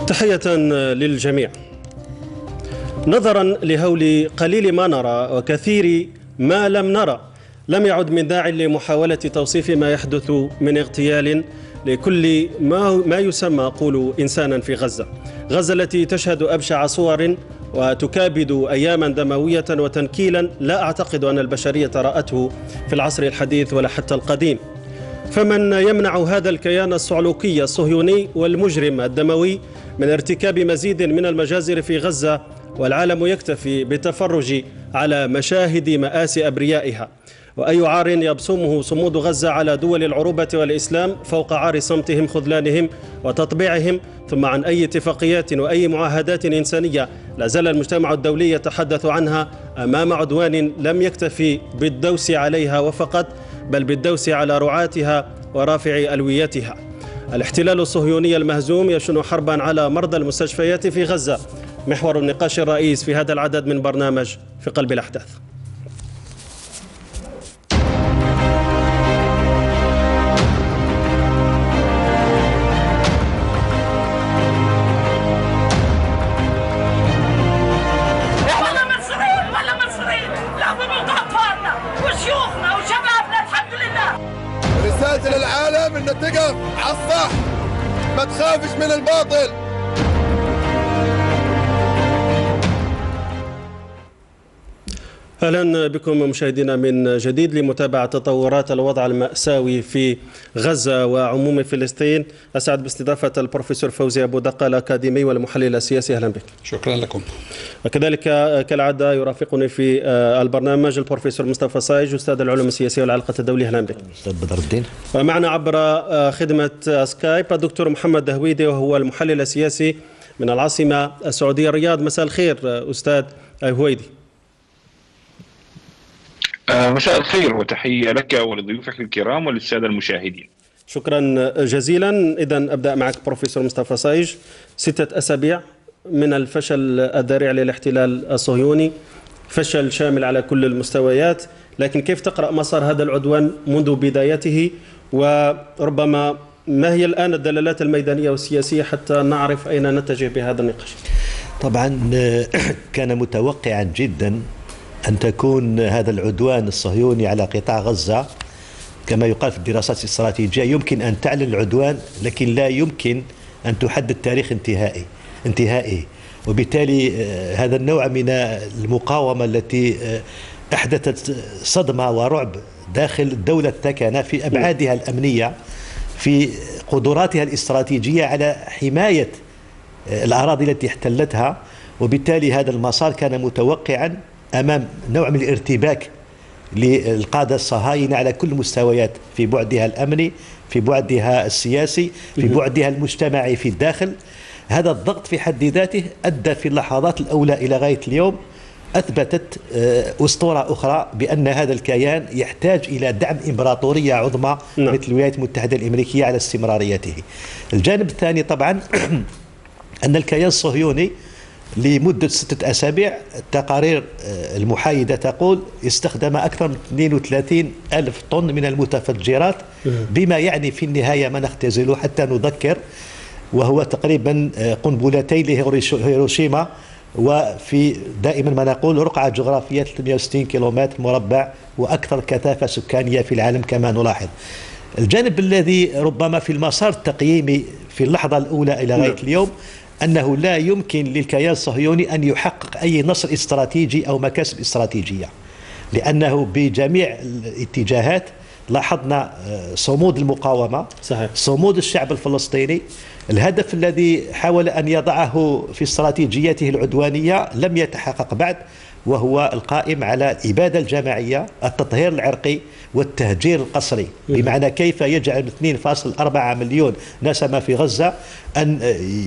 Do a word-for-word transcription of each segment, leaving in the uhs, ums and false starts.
تحية للجميع. نظرا لهول قليل ما نرى وكثير ما لم نرى، لم يعد من داع لمحاولة توصيف ما يحدث من اغتيال لكل ما ما يسمى قول إنسانا في غزة. غزة التي تشهد أبشع صور وتكابد أياما دموية وتنكيلا لا أعتقد أن البشرية رأته في العصر الحديث ولا حتى القديم. فمن يمنع هذا الكيان الصعلوكي الصهيوني والمجرم الدموي من ارتكاب مزيد من المجازر في غزة، والعالم يكتفي بالتفرج على مشاهد مآسي أبريائها؟ وأي عار يبصمه صمود غزة على دول العروبة والإسلام فوق عار صمتهم، خذلانهم وتطبيعهم؟ ثم عن أي اتفاقيات وأي معاهدات إنسانية لا زال المجتمع الدولي يتحدث عنها أمام عدوان لم يكتفي بالدوس عليها وفقط، بل بالدوس على رعاتها ورافع ألويتها؟ الاحتلال الصهيوني المهزوم يشن حربا على مرضى المستشفيات في غزة، محور النقاش الرئيس في هذا العدد من برنامج في قلب الأحداث. رسالة للعالم إن تقف على الصح، ما تخافش من الباطل. أهلا بكم مشاهدينا من جديد لمتابعة تطورات الوضع المأساوي في غزة وعموم فلسطين. أسعد باستضافة البروفيسور فوزي أبو دقة الأكاديمي والمحلل السياسي. أهلا بك. شكرا لكم. وكذلك كالعادة يرافقني في البرنامج البروفيسور مصطفى صايج أستاذ العلوم السياسية والعلاقات الدولية. أهلا بك. أستاذ بدر الدين. ومعنا عبر خدمة سكايب الدكتور محمد دهويدي وهو المحلل السياسي من العاصمة السعودية الرياض. مساء الخير أستاذ هويدي. مساء الخير وتحية لك ولضيوفك الكرام وللسادة المشاهدين. شكرا جزيلا. إذا أبدأ معك بروفيسور مصطفى صايج. ستة أسابيع من الفشل الذريع للاحتلال الصهيوني، فشل شامل على كل المستويات، لكن كيف تقرأ مسار هذا العدوان منذ بدايته؟ وربما ما هي الآن الدلالات الميدانية والسياسية حتى نعرف أين نتجه بهذا النقاش؟ طبعا كان متوقعا جدا أن تكون هذا العدوان الصهيوني على قطاع غزة كما يقال في الدراسات الاستراتيجية يمكن أن تعلن العدوان، لكن لا يمكن أن تحدد تاريخ انتهائي انتهائه. وبالتالي هذا النوع من المقاومة التي أحدثت صدمة ورعب داخل دولة تكن في أبعادها الأمنية، في قدراتها الاستراتيجية على حماية الأراضي التي احتلتها، وبالتالي هذا المسار كان متوقعا أمام نوع من الارتباك للقادة الصهاينة على كل المستويات، في بعدها الأمني، في بعدها السياسي، في بعدها المجتمعي في الداخل. هذا الضغط في حد ذاته أدى في اللحظات الأولى إلى غاية اليوم أثبتت أسطورة أخرى بأن هذا الكيان يحتاج إلى دعم إمبراطورية عظمى نعم. مثل الولايات المتحدة الأمريكية على استمراريته. الجانب الثاني طبعا أن الكيان الصهيوني لمدة ستة أسابيع التقارير المحايدة تقول استخدم أكثر من اثنين وثلاثين ألف طن من المتفجرات، بما يعني في النهاية ما نختزله حتى نذكر، وهو تقريبا قنبلتين لهيروشيما، وفي دائما ما نقول رقعة جغرافية ثلاثمئة وستين كيلومتر مربع وأكثر كثافة سكانية في العالم كما نلاحظ. الجانب الذي ربما في المسار التقييمي في اللحظة الأولى إلى غاية اليوم أنه لا يمكن للكيان الصهيوني أن يحقق أي نصر استراتيجي أو مكاسب استراتيجية، لأنه بجميع الاتجاهات لاحظنا صمود المقاومة، صحيح. صمود الشعب الفلسطيني. الهدف الذي حاول أن يضعه في استراتيجيته العدوانية لم يتحقق بعد، وهو القائم على الإبادة الجماعية، التطهير العرقي والتهجير القسري، بمعنى كيف يجعل اثنين فاصلة أربعة مليون نسمة في غزة أن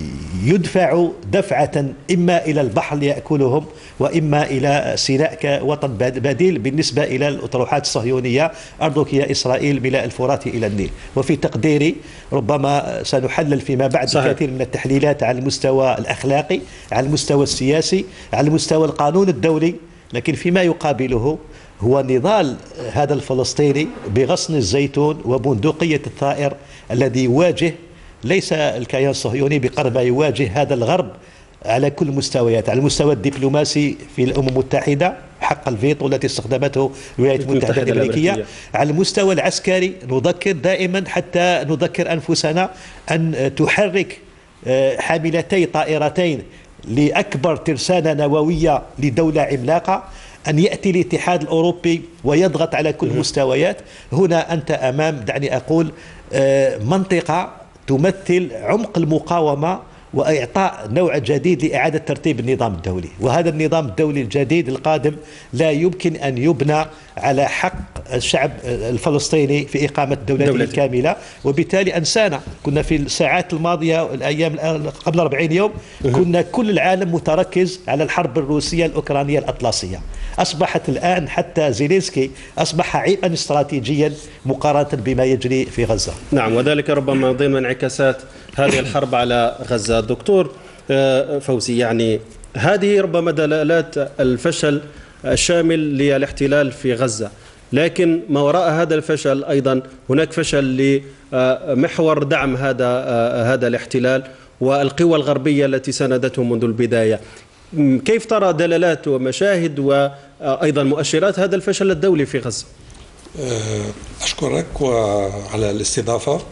يدفعوا دفعة إما إلى البحر ليأكلهم وإما إلى سيناء كوطن بديل بالنسبة إلى الأطروحات الصهيونية، أرضك يا إسرائيل ملاء الفرات إلى النيل. وفي تقديري ربما سنحلل فيما بعد صحيح. كثير من التحليلات على المستوى الأخلاقي، على المستوى السياسي، على المستوى القانون الدولي، لكن فيما يقابله هو نضال هذا الفلسطيني بغصن الزيتون وبندقية الثائر الذي يواجه ليس الكيان الصهيوني بقرب يواجه هذا الغرب على كل المستويات، على المستوى الدبلوماسي في الأمم المتحدة حق الفيتو التي استخدمته الولايات المتحدة الأمريكية، على المستوى العسكري نذكر دائما حتى نذكر أنفسنا أن تحرك حاملتي طائرتين لأكبر ترسانة نووية لدولة عملاقة، أن يأتي الاتحاد الأوروبي ويضغط على كل المستويات. هنا أنت أمام، دعني أقول، منطقة تمثل عمق المقاومة وإعطاء نوع جديد لإعادة ترتيب النظام الدولي، وهذا النظام الدولي الجديد القادم لا يمكن أن يبنى على حق الشعب الفلسطيني في إقامة دولته الكاملة. وبالتالي أنسانا، كنا في الساعات الماضية والأيام قبل أربعين يوم كنا كل العالم متركز على الحرب الروسية الأوكرانية الأطلسية، أصبحت الآن حتى زيلينسكي أصبح عيبا استراتيجيا مقارنة بما يجري في غزة. نعم، وذلك ربما ضمن انعكاسات هذه الحرب على غزة. دكتور فوزي، يعني هذه ربما دلالات الفشل الشامل للاحتلال في غزة، لكن ما وراء هذا الفشل أيضا هناك فشل لمحور دعم هذا هذا الاحتلال والقوى الغربية التي ساندته منذ البداية. كيف ترى دلالات ومشاهد وأيضا مؤشرات هذا الفشل الدولي في غزة؟ أشكرك وعلى الاستضافة،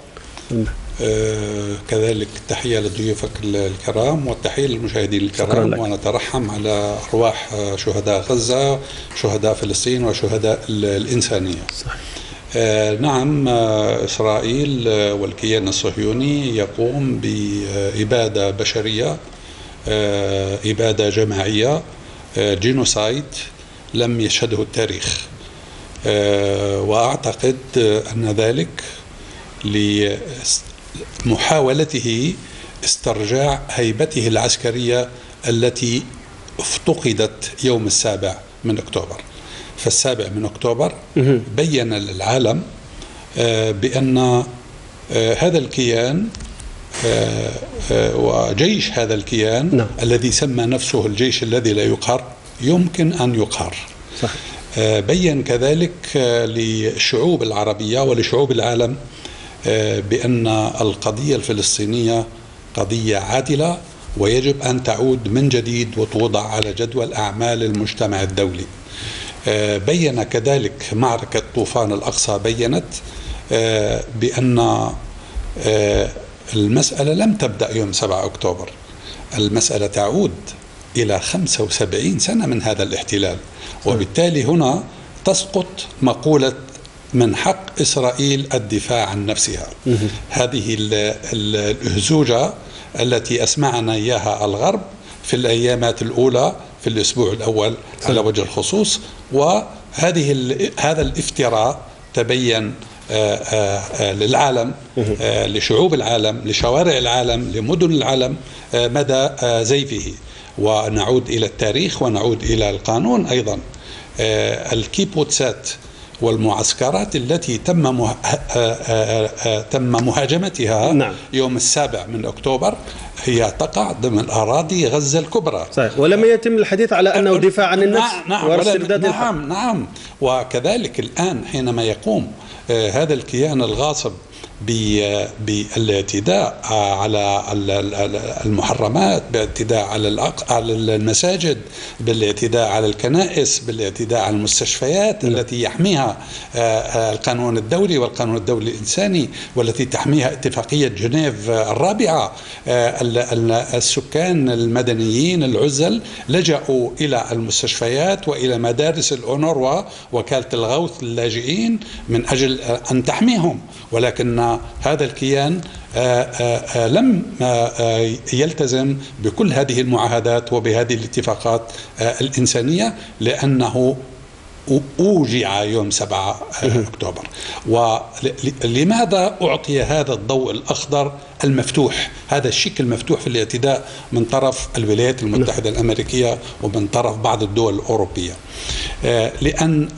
كذلك تحية لضيوفك الكرام والتحية للمشاهدين الكرام، ونترحم على أرواح شهداء غزة، شهداء فلسطين وشهداء الإنسانية. صحيح. نعم، إسرائيل والكيان الصهيوني يقوم بإبادة بشرية، إبادة جماعية، جينوسايد لم يشهده التاريخ، وأعتقد أن ذلك لمحاولته استرجاع هيبته العسكرية التي افتقدت يوم السابع من أكتوبر. فالسابع من أكتوبر بين للعالم بأن هذا الكيان وجيش هذا الكيان نعم. الذي سمى نفسه الجيش الذي لا يقهر يمكن أن يقهر. صح. بين كذلك للشعوب العربية ولشعوب العالم بأن القضية الفلسطينية قضية عادلة ويجب أن تعود من جديد وتوضع على جدول أعمال المجتمع الدولي. بين كذلك معركة طوفان الأقصى بينت بأن المسألة لم تبدأ يوم سبعة أكتوبر، المسألة تعود إلى خمسة وسبعين سنة من هذا الاحتلال، وبالتالي هنا تسقط مقولة من حق إسرائيل الدفاع عن نفسها. هذه الهزوجة التي أسمعنا إياها الغرب في الأيامات الأولى في الأسبوع الأول على وجه الخصوص، وهذه هذا الافتراء تبين للعالم، لشعوب العالم، لشوارع العالم، لمدن العالم مدى زيفه. ونعود إلى التاريخ ونعود إلى القانون أيضا. الكيبوتسات والمعسكرات التي تم مه... تم مهاجمتها نعم. يوم السابع من أكتوبر هي تقع ضمن أراضي غزة الكبرى. صحيح. ولم يتم الحديث على أنه دفاع عن النفس نعم واسترداد نعم, نعم نعم وكذلك الآن حينما يقوم هذا الكيان الغاصب بالاعتداء على المحرمات، بالاعتداء على المساجد، بالاعتداء على الكنائس، بالاعتداء على المستشفيات التي يحميها القانون الدولي والقانون الدولي الإنساني والتي تحميها اتفاقية جنيف الرابعة. السكان المدنيين العزل لجأوا إلى المستشفيات وإلى مدارس الأونروا وكالة الغوث للاجئين من أجل أن تحميهم، ولكن هذا الكيان لم يلتزم بكل هذه المعاهدات وبهذه الاتفاقات الإنسانية لأنه أوجع يوم سبعة أكتوبر. ولماذا أعطي هذا الضوء الأخضر المفتوح، هذا الشيك المفتوح في الاعتداء من طرف الولايات المتحدة الأمريكية ومن طرف بعض الدول الأوروبية؟ لأن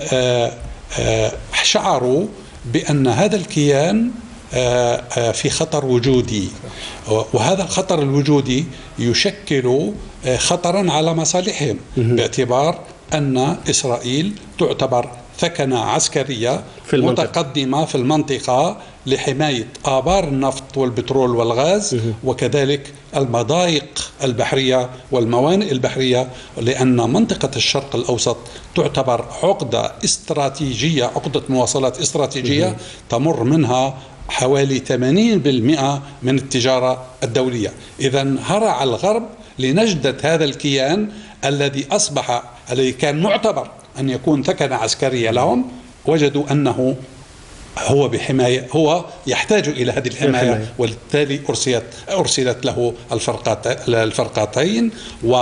شعروا بأن هذا الكيان في خطر وجودي، وهذا الخطر الوجودي يشكل خطرا على مصالحهم باعتبار أن إسرائيل تعتبر ثكنة عسكرية في المنطقة. متقدمة في المنطقة لحماية آبار النفط والبترول والغاز وكذلك المضايق البحرية والموانئ البحرية، لأن منطقة الشرق الأوسط تعتبر عقدة استراتيجية، عقدة مواصلات استراتيجية تمر منها حوالي ثمانين بالمئة من التجارة الدولية. إذن هرع الغرب لنجدة هذا الكيان الذي أصبح الذي كان معتبر أن يكون ثكنة عسكرية لهم، وجدوا أنه هو بحماية، هو يحتاج إلى هذه الحماية، وبالتالي أرسلت أرسلت له الفرقات الفرقاتين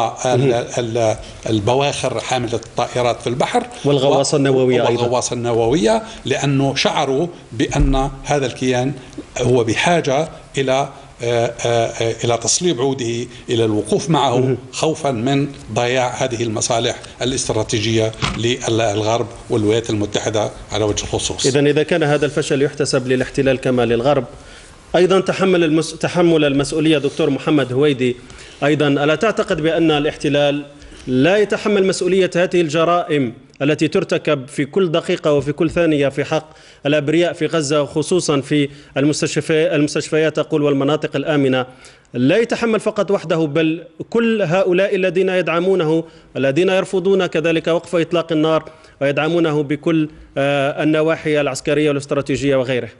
والبواخر حاملة الطائرات في البحر والغواصة النووية أيضا والغواصة النووية، لأنه شعروا بأن هذا الكيان هو بحاجة إلى إلى تصليب عوده، إلى الوقوف معه، خوفا من ضياع هذه المصالح الاستراتيجية للغرب والولايات المتحدة على وجه الخصوص. إذن إذا كان هذا الفشل يحتسب للاحتلال كما للغرب، أيضا تحمل المس... تحمل المسؤولية دكتور محمد هويدي، أيضا ألا تعتقد بأن الاحتلال لا يتحمل مسؤولية هذه الجرائم التي ترتكب في كل دقيقة وفي كل ثانية في حق الأبرياء في غزة، وخصوصا في المستشفى المستشفيات أقول والمناطق الآمنة؟ لا يتحمل فقط وحده، بل كل هؤلاء الذين يدعمونه، الذين يرفضون كذلك وقف إطلاق النار ويدعمونه بكل النواحي العسكرية والاستراتيجية وغيره.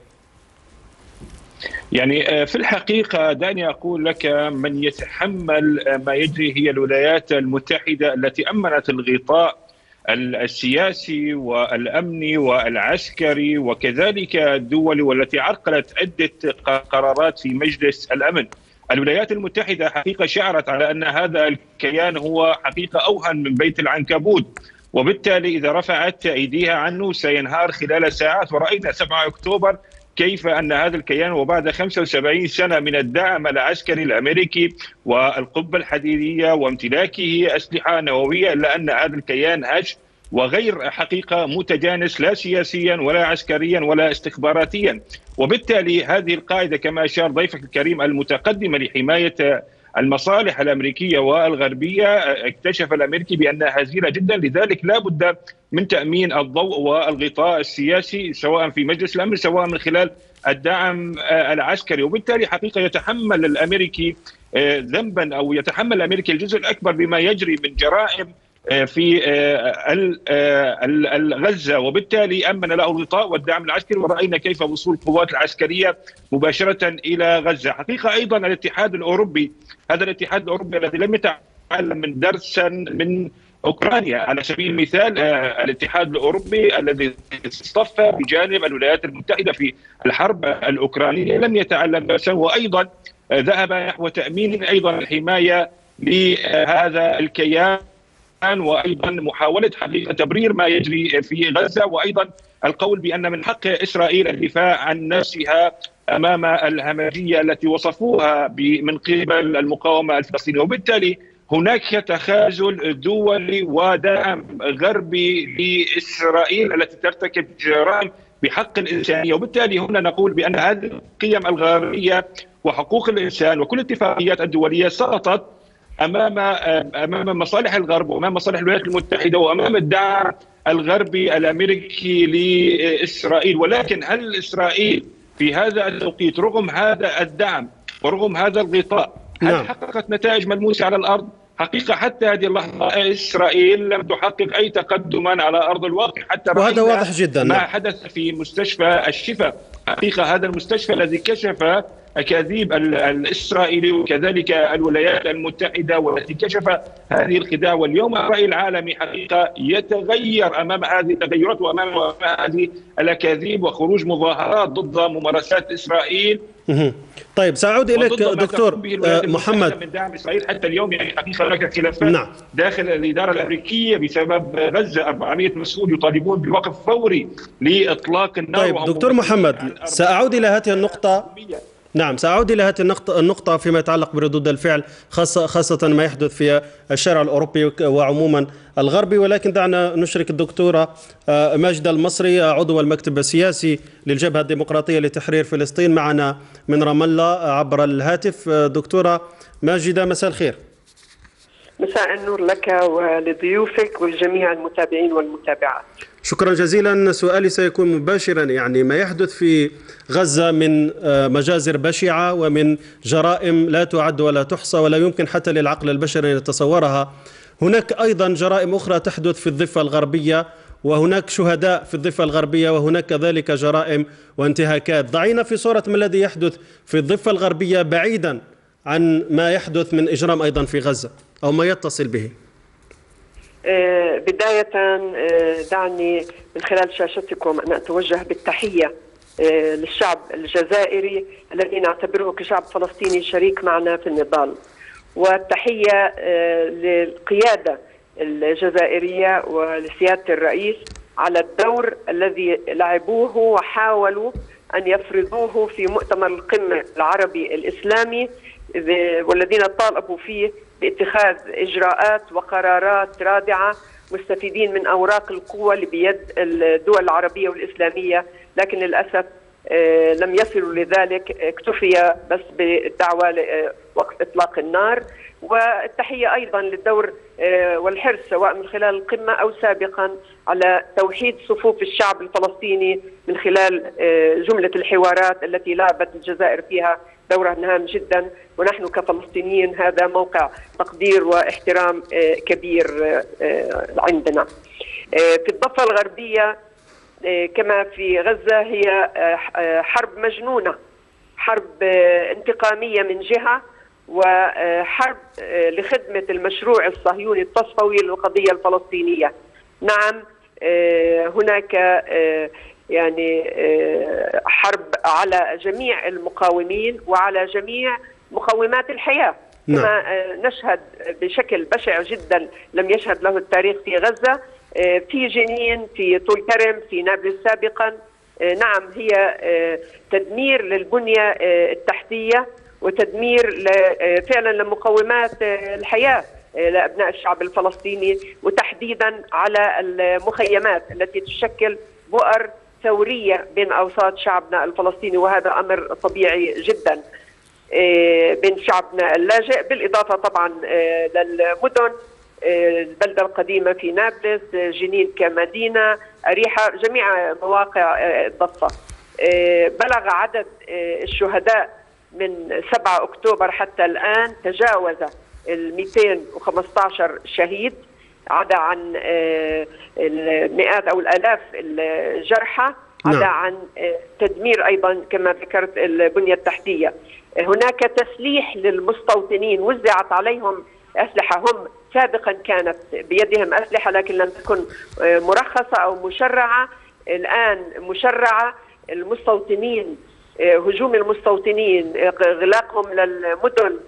يعني في الحقيقة دعني أقول لك، من يتحمل ما يجري هي الولايات المتحدة التي أمنت الغطاء السياسي والأمني والعسكري وكذلك الدولي، والتي عرقلت عدة قرارات في مجلس الأمن. الولايات المتحدة حقيقة شعرت على أن هذا الكيان هو حقيقة أوهن من بيت العنكبوت، وبالتالي إذا رفعت أيديها عنه سينهار خلال ساعات. ورأينا سبعة أكتوبر كيف أن هذا الكيان وبعد خمسة وسبعين سنة من الدعم العسكري الأمريكي والقبة الحديدية وامتلاكه أسلحة نووية، إلا أن هذا الكيان هش وغير حقيقة متجانس لا سياسيا ولا عسكريا ولا استخباراتيا. وبالتالي هذه القاعدة كما أشار ضيفك الكريم المتقدمة لحماية المصالح الأمريكية والغربية، اكتشف الأمريكي بأنها هزيلة جدا، لذلك لا بد من تأمين الضوء والغطاء السياسي سواء في مجلس الأمن سواء من خلال الدعم العسكري. وبالتالي حقيقة يتحمل الأمريكي ذنبا أو يتحمل الأمريكي الجزء الأكبر بما يجري من جرائم في غزة، وبالتالي أمن له الغطاء والدعم العسكري، ورأينا كيف وصول القوات العسكرية مباشرة إلى غزة. حقيقة أيضا الاتحاد الأوروبي، هذا الاتحاد الأوروبي الذي لم يتعلم من درسا من أوكرانيا على سبيل المثال، الاتحاد الأوروبي الذي اصطف بجانب الولايات المتحدة في الحرب الأوكرانية لم يتعلم درسا، وأيضا ذهب نحو تأمين أيضا الحماية لهذا الكيان، وأيضا محاولة حقيقة تبرير ما يجري في غزة، وأيضا القول بأن من حق إسرائيل الدفاع عن نفسها أمام الهمجية التي وصفوها من قبل المقاومة الفلسطينية. وبالتالي هناك تخاذل دولي ودعم غربي لإسرائيل التي ترتكب جرائم بحق الإنسانية. وبالتالي هنا نقول بأن هذه القيم الغربية وحقوق الإنسان وكل الاتفاقيات الدولية سقطت أمام أمام مصالح الغرب وأمام مصالح الولايات المتحدة وأمام الدعم الغربي الأمريكي لإسرائيل. ولكن هل إسرائيل في هذا التوقيت رغم هذا الدعم ورغم هذا الغطاء هل نعم. حققت نتائج ملموسة على الأرض؟ حقيقة حتى هذه اللحظة إسرائيل لم تحقق أي تقدما على أرض الواقع، حتى وهذا واضح جدا ما حدث في مستشفى الشفا. حقيقة هذا المستشفى الذي كشف أكاذيب الإسرائيلي وكذلك الولايات المتحدة والتي كشف هذه الخداع، واليوم الرأي العالمي حقيقة يتغير أمام هذه التغيرات وأمام هذه الأكاذيب وخروج مظاهرات ضد ممارسات إسرائيل. طيب سأعود إليك دكتور محمد. من دعم إسرائيل حتى اليوم يعني حقيقة هناك خلافات نعم. داخل الإدارة الأمريكية بسبب غزة. أربعمية مسؤول يطالبون بوقف فوري لإطلاق النار. طيب دكتور محمد سأعود إلى هذه النقطة. نعم سأعود إلى هذه النقطة فيما يتعلق بردود الفعل خاصة, خاصة ما يحدث في الشارع الأوروبي وعموما الغربي، ولكن دعنا نشرك الدكتورة ماجدة المصري عضو المكتب السياسي للجبهة الديمقراطية لتحرير فلسطين معنا من رام الله عبر الهاتف. دكتورة ماجدة مساء الخير. مساء النور لك ولضيوفك والجميع المتابعين والمتابعات. شكرا جزيلا. سؤالي سيكون مباشرا، يعني ما يحدث في غزة من مجازر بشعة ومن جرائم لا تعد ولا تحصى ولا يمكن حتى للعقل البشري أن يتصورها. هناك أيضا جرائم أخرى تحدث في الضفة الغربية، وهناك شهداء في الضفة الغربية، وهناك كذلك جرائم وانتهاكات. ضعينا في صورة ما الذي يحدث في الضفة الغربية بعيدا عن ما يحدث من إجرام أيضا في غزة أو ما يتصل به. بداية دعني من خلال شاشتكم أن أتوجه بالتحية للشعب الجزائري الذي نعتبره كشعب فلسطيني شريك معنا في النضال، والتحية للقيادة الجزائرية ولسيادة الرئيس على الدور الذي لعبوه وحاولوا أن يفرضوه في مؤتمر القمة العربي الإسلامي، والذين طالبوا فيه باتخاذ إجراءات وقرارات رادعة مستفيدين من أوراق القوة اللي بيد الدول العربية والإسلامية، لكن للأسف لم يصلوا لذلك، اكتفي بس بالدعوة لوقف إطلاق النار. والتحية أيضا للدور والحرص سواء من خلال القمة أو سابقا على توحيد صفوف الشعب الفلسطيني من خلال جملة الحوارات التي لعبت الجزائر فيها دورا هام جدا، ونحن كفلسطينيين هذا موقع تقدير واحترام كبير عندنا. في الضفة الغربية كما في غزة هي حرب مجنونة، حرب انتقامية من جهة، وحرب لخدمة المشروع الصهيوني التصفوي للقضية الفلسطينية. نعم هناك يعني حرب على جميع المقاومين وعلى جميع مقومات الحياة، كما نشهد بشكل بشع جدا لم يشهد له التاريخ في غزة، في جنين، في طول كرم، في نابلس سابقا. نعم هي تدمير للبنية التحتية وتدمير فعلا لمقومات الحياة لأبناء الشعب الفلسطيني، وتحديدا على المخيمات التي تشكل بؤر ثورية بين أوساط شعبنا الفلسطيني، وهذا أمر طبيعي جدا بين شعبنا اللاجئ، بالإضافة طبعا للمدن، البلدة القديمة في نابلس، جنين كمدينة، أريحة، جميع مواقع الضفة. بلغ عدد الشهداء من سبعة أكتوبر حتى الآن تجاوز ال مئتين وخمسة عشر شهيد، عدا عن المئات أو الآلاف الجرحى، عدا عن تدمير أيضا كما ذكرت البنية التحتية. هناك تسليح للمستوطنين، وزعت عليهم أسلحة، هم سابقا كانت بيدهم أسلحة لكن لم تكن مرخصة أو مشرعة، الآن مشرعة. المستوطنين، هجوم المستوطنين، إغلاقهم للمدن،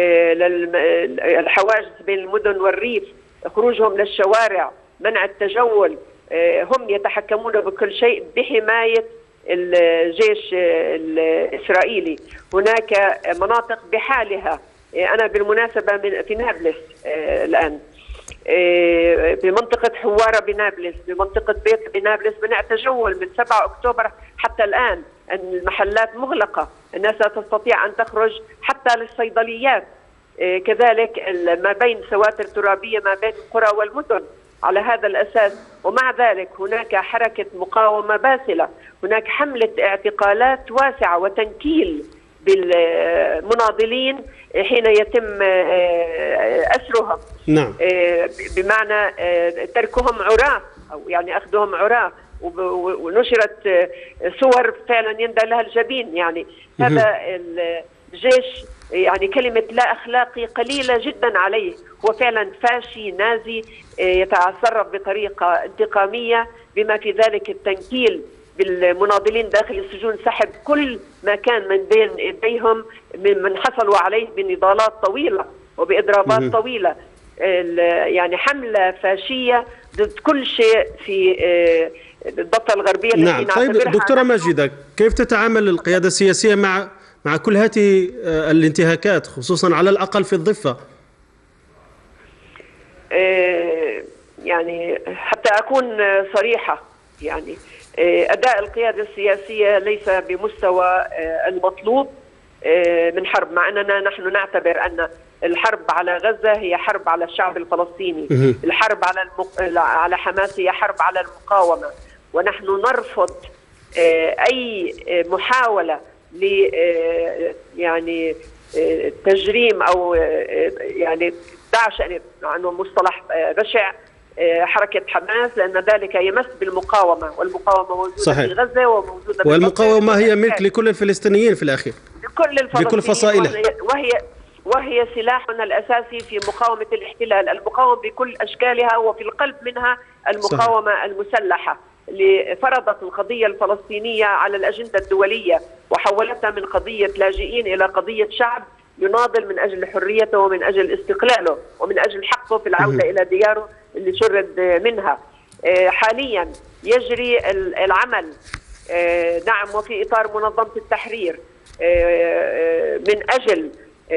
الحواجز بين المدن والريف، خروجهم للشوارع، منع التجول، هم يتحكمون بكل شيء بحماية الجيش الإسرائيلي. هناك مناطق بحالها، أنا بالمناسبة في نابلس الآن، بمنطقة حوارة بنابلس، بمنطقة بيت بنابلس، بنتجول من سبعة أكتوبر حتى الآن، المحلات مغلقة، الناس لا تستطيع أن تخرج حتى للصيدليات، كذلك ما بين سواتر ترابية ما بين القرى والمدن على هذا الأساس. ومع ذلك هناك حركة مقاومة باسلة، هناك حملة اعتقالات واسعة وتنكيل بالمناضلين حين يتم أسرهم، نعم. بمعنى تركهم عراة أو يعني أخذهم عراة، ونشرت صور فعلا يندى لها الجبين. يعني هذا الجيش يعني كلمة لا أخلاقي قليلة جدا عليه، هو فعلا فاشي نازي يتصرف بطريقة انتقامية، بما في ذلك التنكيل بالمناضلين داخل السجون، سحب كل ما كان من بين يديهم من حصلوا عليه بنضالات طويلة وبإضرابات طويلة. يعني حملة فاشية ضد كل شيء في الضفة الغربية. نعم. طيب دكتورة ماجدة، كيف تتعامل القيادة السياسية مع مع كل هذه الانتهاكات خصوصا على الأقل في الضفة؟ يعني حتى أكون صريحة، يعني أداء القيادة السياسية ليس بمستوى المطلوب من حرب، مع أننا نحن نعتبر أن الحرب على غزة هي حرب على الشعب الفلسطيني، الحرب على المق... على حماس هي حرب على المقاومة، ونحن نرفض أي محاولة ل يعني تجريم أو يعني دعش عنه مصطلح بشع حركة حماس، لأن ذلك يمس بالمقاومة، والمقاومة موجودة صحيح. في غزة وموجودة والمقاومة هي ملك لكل الفلسطينيين في الأخير، لكل الفلسطينيين بكل فصائلها، وهي وهي سلاحنا الأساسي في مقاومة الاحتلال، المقاومة بكل أشكالها، وفي القلب منها المقاومة صحيح. المسلحة اللي فرضت القضية الفلسطينية على الأجندة الدولية وحولتها من قضية لاجئين إلى قضية شعب يناضل من أجل حريته ومن أجل استقلاله ومن أجل حقه في العودة إلى دياره اللي شرد منها. حاليا يجري العمل نعم وفي إطار منظمة التحرير من أجل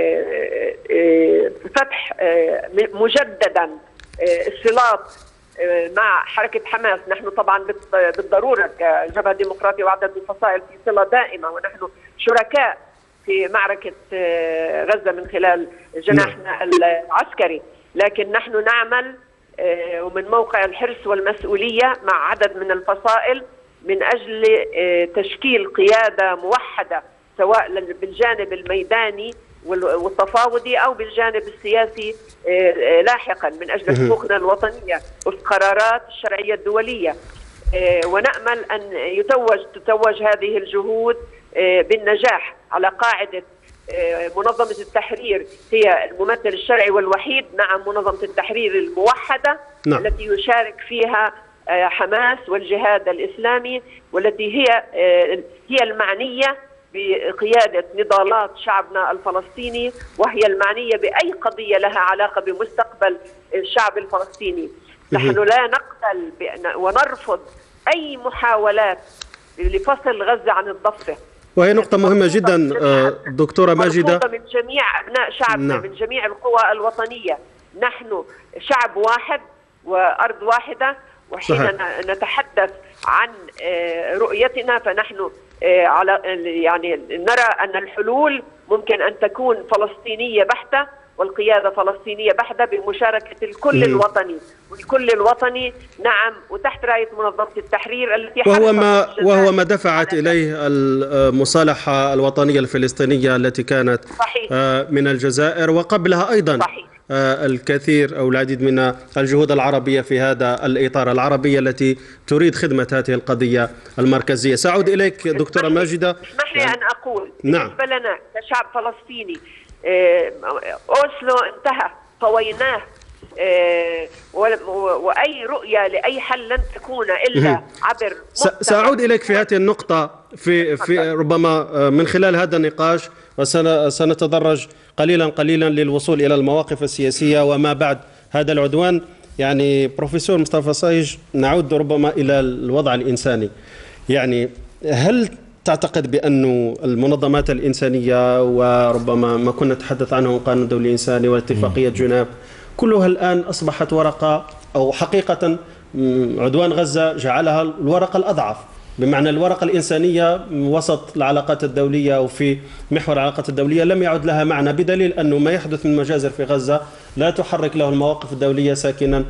فتح مجددا الصلات مع حركة حماس. نحن طبعا بالضرورة كجبهة ديمقراطية وعدد الفصائل في صلة دائمة، ونحن شركاء في معركة غزة من خلال جناحنا العسكري، لكن نحن نعمل ومن موقع الحرص والمسؤولية مع عدد من الفصائل من أجل تشكيل قيادة موحدة، سواء بالجانب الميداني والتفاوضي أو بالجانب السياسي لاحقا، من أجل حقوقنا الوطنية والقرارات الشرعية الدولية. ونأمل أن يتوج تتوج هذه الجهود بالنجاح على قاعدة منظمة التحرير هي الممثل الشرعي والوحيد، نعم منظمة التحرير الموحدة نعم. التي يشارك فيها حماس والجهاد الإسلامي، والتي هي هي المعنية بقيادة نضالات شعبنا الفلسطيني، وهي المعنية بأي قضية لها علاقة بمستقبل الشعب الفلسطيني. نحن لا نقبل ونرفض أي محاولات لفصل غزة عن الضفة، وهي نقطة مهمة جدا دكتورة ماجدة، من جميع أبناء شعبنا نعم. من جميع القوى الوطنية. نحن شعب واحد وأرض واحدة، وحين صحيح. نتحدث عن رؤيتنا فنحن على يعني نرى أن الحلول ممكن أن تكون فلسطينية بحتة والقيادة فلسطينية بحتة بمشاركة الكل م. الوطني، والكل الوطني نعم وتحت راية منظمة التحرير التي وهو ما وهو ما دفعت إليه المصالحة الوطنية الفلسطينية التي كانت صحيح. من الجزائر، وقبلها أيضا صحيح. الكثير أو العديد من الجهود العربية في هذا الإطار، العربية التي تريد خدمة هذه القضية المركزية. سأعود إليك دكتورة ماجدة. اسمح لي أن أقول نعم. بالنسبة لنا كشعب فلسطيني أوسلو انتهى، طويناه، وأي رؤية لأي حل لن تكون إلا عبر. سأعود إليك في هذه النقطة في في ربما من خلال هذا النقاش، وسنتدرج قليلا قليلا للوصول إلى المواقف السياسية وما بعد هذا العدوان. يعني بروفيسور مصطفى صايغ، نعود ربما إلى الوضع الإنساني. يعني هل تعتقد بأن المنظمات الإنسانية وربما ما كنا نتحدث عنه القانون الدولي الإنساني واتفاقية جنيف كلها الآن أصبحت ورقة، أو حقيقة عدوان غزة جعلها الورقة الأضعف، بمعنى الورقة الإنسانية وسط العلاقات الدولية أو في محور العلاقات الدولية لم يعد لها معنى، بدليل أنه ما يحدث من مجازر في غزة لا تحرك له المواقف الدولية ساكنا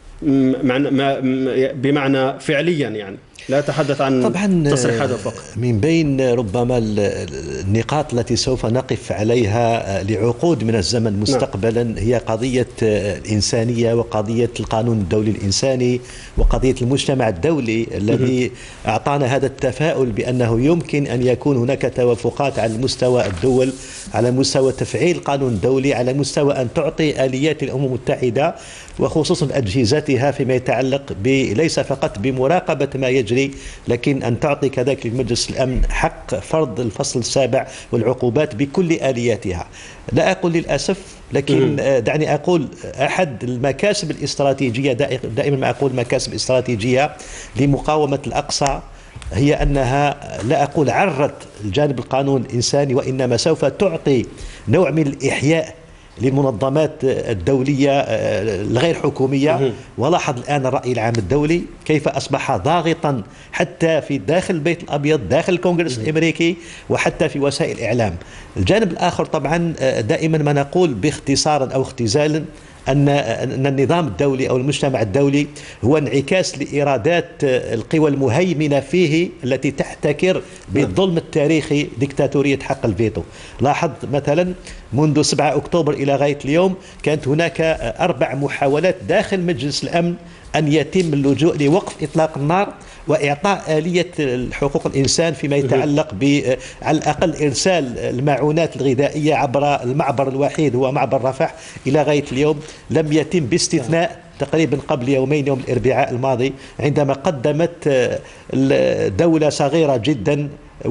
بمعنى فعليا، يعني لا أتحدث عن طبعا تصريحات فقط. من بين ربما النقاط التي سوف نقف عليها لعقود من الزمن مستقبلا هي قضية الإنسانية وقضية القانون الدولي الإنساني وقضية المجتمع الدولي الذي أعطانا هذا التفاؤل بأنه يمكن أن يكون هناك توافقات على مستوى الدول، على مستوى تفعيل قانون دولي، على مستوى أن تعطي آليات الأمم المتحدة وخصوصا أجهزتها فيما يتعلق ليس فقط بمراقبة ما يجري، لكن أن تعطي كذلك لمجلس الأمن حق فرض الفصل السابع والعقوبات بكل آلياتها. لا أقول للأسف، لكن دعني أقول أحد المكاسب الاستراتيجية، دائما ما أقول مكاسب استراتيجية لمقاومة الأقصى هي أنها لا أقول عرت الجانب القانون الإنساني، وإنما سوف تعطي نوع من الإحياء للمنظمات الدولية الغير حكومية. ولاحظ الآن الرأي العام الدولي كيف أصبح ضاغطا حتى في داخل البيت الأبيض، داخل الكونغرس الأمريكي، وحتى في وسائل الإعلام. الجانب الآخر طبعا دائما ما نقول باختصارا أو اختزالا أن أن النظام الدولي أو المجتمع الدولي هو انعكاس لإرادات القوى المهيمنة فيه التي تحتكر بالظلم التاريخي ديكتاتورية حق الفيتو. لاحظ مثلا منذ سبعة أكتوبر إلى غاية اليوم كانت هناك أربع محاولات داخل مجلس الأمن أن يتم اللجوء لوقف إطلاق النار وإعطاء آلية حقوق الإنسان فيما يتعلق ب على الأقل إرسال المعونات الغذائية عبر المعبر الوحيد هو معبر رفح. إلى غاية اليوم لم يتم باستثناء تقريبا قبل يومين يوم الأربعاء الماضي عندما قدمت دولة صغيرة جدا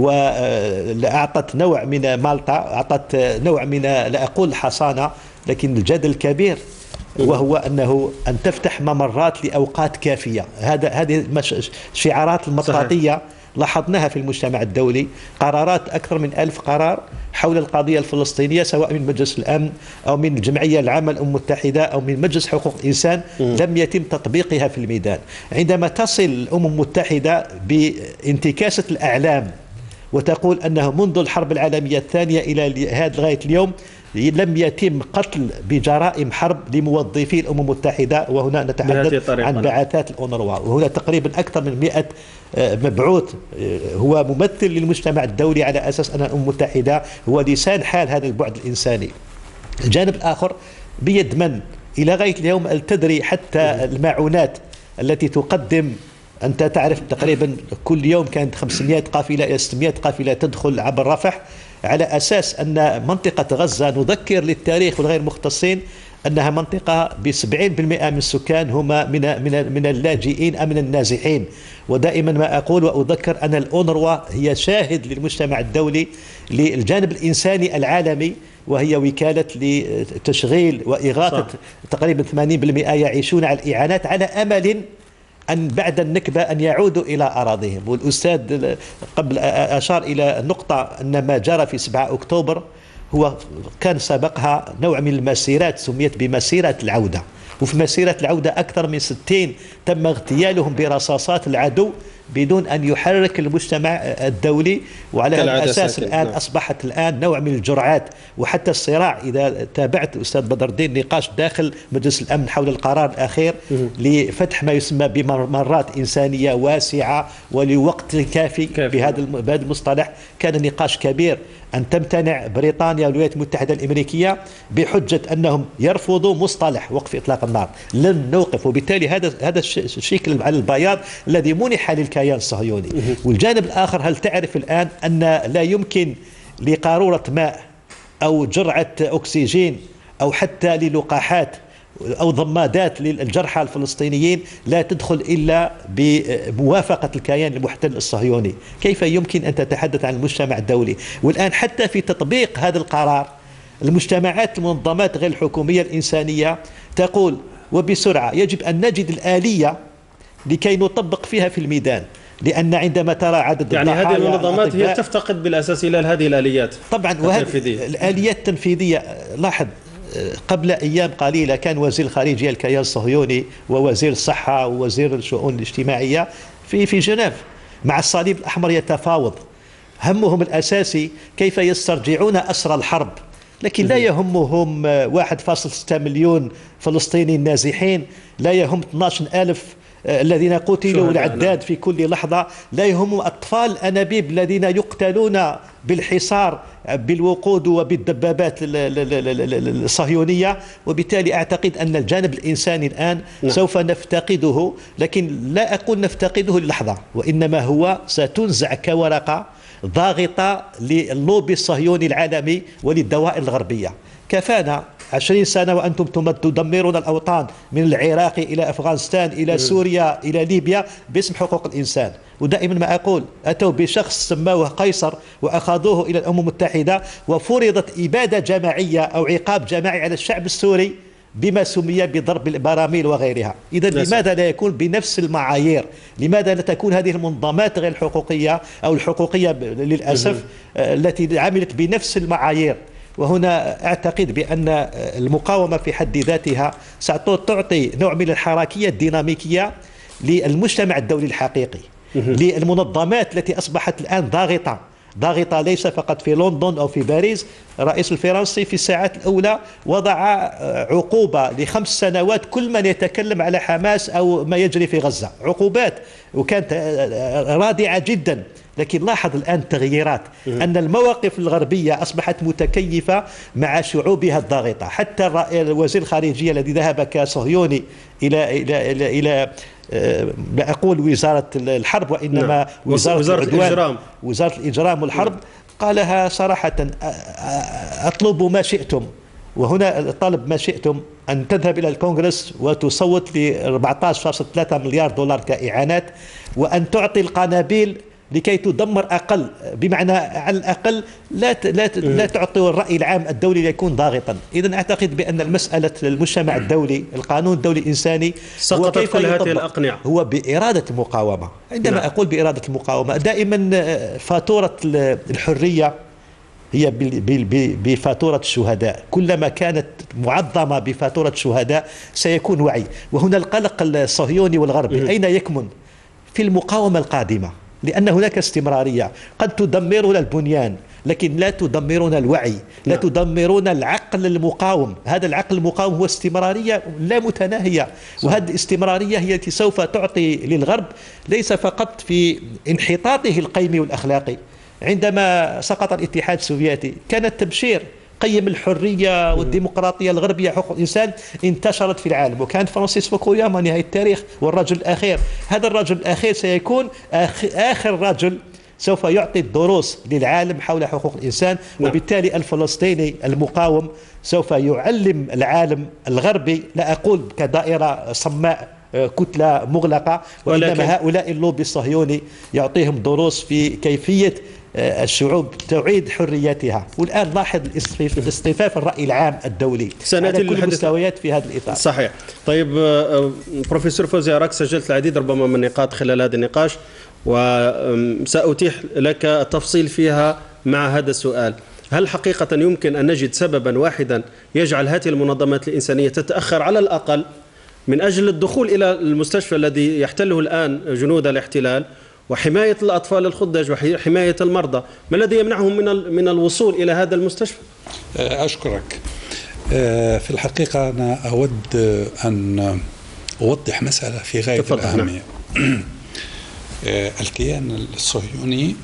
وأعطت نوع من مالطا، أعطت نوع من لا أقول الحصانة لكن الجدل الكبير، وهو أنه أن تفتح ممرات لأوقات كافية. هذا هذه الشعارات المطاطية لاحظناها في المجتمع الدولي. قرارات أكثر من ألف قرار حول القضية الفلسطينية سواء من مجلس الأمن أو من الجمعية العامة للأمم المتحدة أو من مجلس حقوق الإنسان لم يتم تطبيقها في الميدان. عندما تصل الأمم المتحدة بانتكاسة الأعلام وتقول أنه منذ الحرب العالمية الثانية إلى هذا لغاية اليوم لم يتم قتل بجرائم حرب لموظفي الأمم المتحدة، وهنا نتحدث عن بعثات الأونروا، وهنا تقريبا أكثر من مئة مبعوث هو ممثل للمجتمع الدولي على أساس أن الأمم المتحدة هو لسان حال هذا البعد الإنساني. الجانب الآخر بيد من إلى غاية اليوم تدري حتى المعونات التي تقدم، أنت تعرف تقريبا كل يوم كانت خمسمائة قافلة إلى ستمائة قافلة تدخل عبر رفح على أساس أن منطقة غزة نذكر للتاريخ والغير مختصين أنها منطقة ب سبعين بالمئة من السكان هما من من من اللاجئين أم من النازحين. ودائما ما أقول وأذكر أن الأونروا هي شاهد للمجتمع الدولي للجانب الإنساني العالمي، وهي وكالة لتشغيل وإغاثة صح. تقريبا ثمانين بالمئة يعيشون على الإعانات على أمل أن بعد النكبة أن يعودوا إلى أراضيهم. والأستاذ قبل أشار إلى النقطة أن ما جرى في سبعة أكتوبر هو كان سبقها نوع من المسيرات سميت بمسيرة العودة، وفي مسيرة العودة أكثر من ستين تم اغتيالهم برصاصات العدو بدون أن يحرك المجتمع الدولي. وعلى هذا الأساس الآن نعم. أصبحت الآن نوع من الجرعات، وحتى الصراع إذا تابعت أستاذ بدر الدين نقاش داخل مجلس الأمن حول القرار الأخير مه. لفتح ما يسمى بممرات إنسانية واسعة ولوقت كافي بهذا بهذا المصطلح، كان نقاش كبير أن تمتنع بريطانيا والولايات المتحدة الأمريكية بحجة أنهم يرفضوا مصطلح وقف إطلاق النار. لن نوقف، وبالتالي هذا هذا الشكل على البياض الذي منح للكيان الصهيوني. والجانب الآخر هل تعرف الآن أن لا يمكن لقارورة ماء أو جرعة أكسجين أو حتى للقاحات أو ضمادات للجرحى الفلسطينيين لا تدخل إلا بموافقة الكيان المحتل الصهيوني؟ كيف يمكن أن تتحدث عن المجتمع الدولي؟ والآن حتى في تطبيق هذا القرار المجتمعات المنظمات غير الحكومية الإنسانية تقول وبسرعة يجب أن نجد الآلية لكي نطبق فيها في الميدان، لأن عندما ترى عدد يعني هذه المنظمات هي تفتقد بالأساس إلى هذه الآليات طبعا، وهذه الآليات التنفيذية. لاحظ قبل أيام قليلة كان وزير الخارجية الكيان الصهيوني ووزير الصحة ووزير الشؤون الاجتماعية في في جنيف مع الصليب الأحمر يتفاوض. همهم الأساسي كيف يسترجعون أسرى الحرب، لكن لا يهمهم واحد فاصلة ستة مليون فلسطيني نازحين، لا يهم اثني عشر ألف الذين قتلوا العداد في كل لحظة، لا يهم أطفال أنابيب الذين يقتلون بالحصار بالوقود وبالدبابات الصهيونية. وبالتالي أعتقد أن الجانب الإنساني الآن نعم. سوف نفتقده، لكن لا أقول نفتقده للحظة، وإنما هو ستنزع كورقة ضاغطة للوبي الصهيوني العالمي وللدوائر الغربية. كفانا عشرين سنة وأنتم تدمرون الأوطان من العراق إلى أفغانستان إلى سوريا إلى ليبيا باسم حقوق الإنسان. ودائما ما أقول أتوا بشخص سموه قيصر وأخذوه إلى الأمم المتحدة وفرضت إبادة جماعية أو عقاب جماعي على الشعب السوري بما سمي بضرب البراميل وغيرها. إذا لماذا لا يكون بنفس المعايير؟ لماذا لا تكون هذه المنظمات غير الحقوقية أو الحقوقية للأسف التي عملت بنفس المعايير وهنا أعتقد بأن المقاومة في حد ذاتها ستعطي نوع من الحركية الديناميكية للمجتمع الدولي الحقيقي، للمنظمات التي أصبحت الآن ضاغطة ضاغطة ليس فقط في لندن أو في باريس. الرئيس الفرنسي في الساعات الأولى وضع عقوبة لخمس سنوات كل من يتكلم على حماس أو ما يجري في غزة، عقوبات وكانت رادعة جدا. لكن لاحظ الآن التغييرات، أن المواقف الغربية أصبحت متكيفة مع شعوبها الضاغطة. حتى وزير الخارجية الذي ذهب كصهيوني إلى إلى إلى, إلى لا أقول وزارة الحرب وإنما نعم. وزارة, وزارة الإجرام وزارة الإجرام والحرب نعم. قالها صراحة: أطلب ما شئتم. وهنا طلب ما شئتم أن تذهب إلى الكونغرس وتصوت ل أربعة عشر فاصلة ثلاثة مليار دولار كإعانات، وأن تعطي القنابل لكي تدمر أقل، بمعنى على الأقل لا لا لا تعطي الرأي العام الدولي ليكون ضاغطا. إذا أعتقد بأن المسألة المجتمع الدولي، القانون الدولي الإنساني، سقطت كل هذه الأقنعة هو بإرادة المقاومة. عندما نعم. أقول بإرادة المقاومة، دائما فاتورة الحرية هي بفاتورة الشهداء. كلما كانت معظمة بفاتورة الشهداء سيكون وعي. وهنا القلق الصهيوني والغربي أين يكمن؟ في المقاومة القادمة، لأن هناك استمرارية. قد تدمرون البنيان لكن لا تدمرون الوعي، لا تدمرون العقل المقاوم. هذا العقل المقاوم هو استمرارية لا متناهية، وهذه الاستمرارية هي التي سوف تعطي للغرب ليس فقط في انحطاطه القيمي والأخلاقي. عندما سقط الاتحاد السوفيتي كان التبشير، قيم الحرية والديمقراطية الغربية، حقوق الإنسان انتشرت في العالم، وكان فرانسيس فوكوياما نهاية التاريخ والرجل الأخير. هذا الرجل الأخير سيكون آخر رجل سوف يعطي الدروس للعالم حول حقوق الإنسان، وبالتالي الفلسطيني المقاوم سوف يعلم العالم الغربي، لا أقول كدائرة صماء كتلة مغلقة، وإنما هؤلاء اللوبي الصهيوني يعطيهم دروس في كيفية الشعوب تعيد حريتها. والآن لاحظ الاصطفاف الرأي العام الدولي على كل المستويات في هذا الإطار. صحيح. طيب بروفيسور فوزي، أراك سجلت العديد ربما من النقاط خلال هذا النقاش، وسأتيح لك التفصيل فيها مع هذا السؤال: هل حقيقة يمكن أن نجد سببا واحدا يجعل هذه المنظمات الإنسانية تتأخر على الأقل من أجل الدخول إلى المستشفى الذي يحتله الآن جنود الاحتلال، وحماية الأطفال الخدج وحماية المرضى؟ ما الذي يمنعهم من من الوصول إلى هذا المستشفى؟ أشكرك. في الحقيقة أنا أود أن أوضح مسألة في غاية الأهمية. الكيان الصهيوني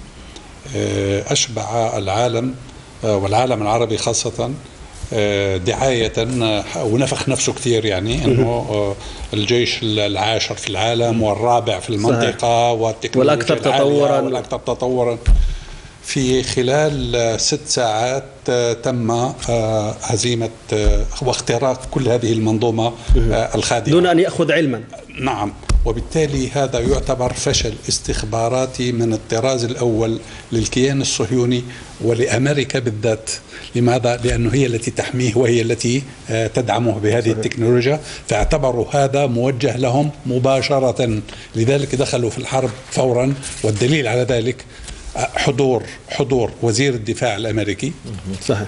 أشبع العالم والعالم العربي خاصة دعاية، ونفخ نفسه كثير، يعني أنه الجيش العاشر في العالم والرابع في المنطقة والأكثر تطورا والأكثر تطورا. في خلال ست ساعات تم هزيمة واختراق كل هذه المنظومة الخادعة دون أن يأخذ علما. نعم، وبالتالي هذا يعتبر فشل استخباراتي من الطراز الأول للكيان الصهيوني ولأمريكا بالذات. لماذا؟ لأنه هي التي تحميه وهي التي تدعمه بهذه التكنولوجيا، فاعتبروا هذا موجه لهم مباشرة، لذلك دخلوا في الحرب فورا. والدليل على ذلك حضور حضور وزير الدفاع الأمريكي، صحيح،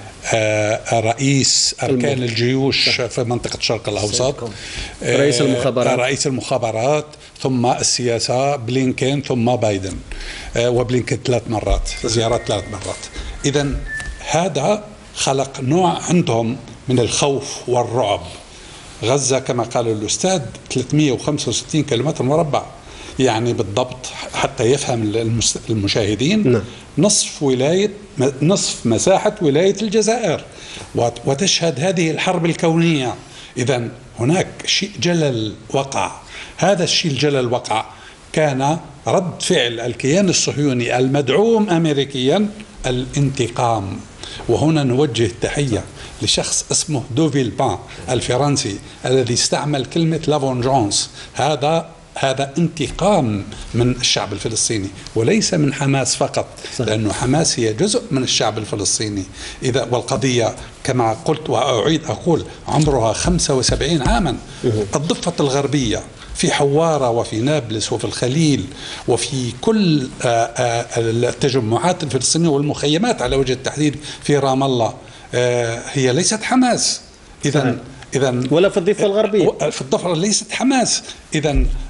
رئيس أركان الجيوش في منطقة الشرق الأوسط، رئيس المخابرات رئيس المخابرات ثم السياسة بلينكين، ثم بايدن. وبلينكين ثلاث مرات، زيارات ثلاث مرات. إذن هذا خلق نوع عندهم من الخوف والرعب. غزة كما قال الأستاذ ثلاثمئة وخمسة وستين كيلومتر مربع، يعني بالضبط حتى يفهم المشاهدين نعم. نصف ولاية نصف مساحة ولاية الجزائر، وتشهد هذه الحرب الكونية. إذن هناك شيء جلل وقع. هذا الشيء الجلل وقع كان رد فعل الكيان الصهيوني المدعوم أمريكيا الانتقام. وهنا نوجه التحية لشخص اسمه دو فيلبان الفرنسي الذي استعمل كلمة لافونجونس. هذا هذا انتقام من الشعب الفلسطيني وليس من حماس فقط، لأنه حماس هي جزء من الشعب الفلسطيني. إذا والقضية كما قلت وأعيد أقول عمرها خمسة وسبعين عاما. الضفة الغربية في حوارة وفي نابلس وفي الخليل وفي كل التجمعات الفلسطينية والمخيمات على وجه التحديد في رام الله هي ليست حماس. إذا إذا ولا في الضفة الغربية، في الضفة ليست حماس. إذا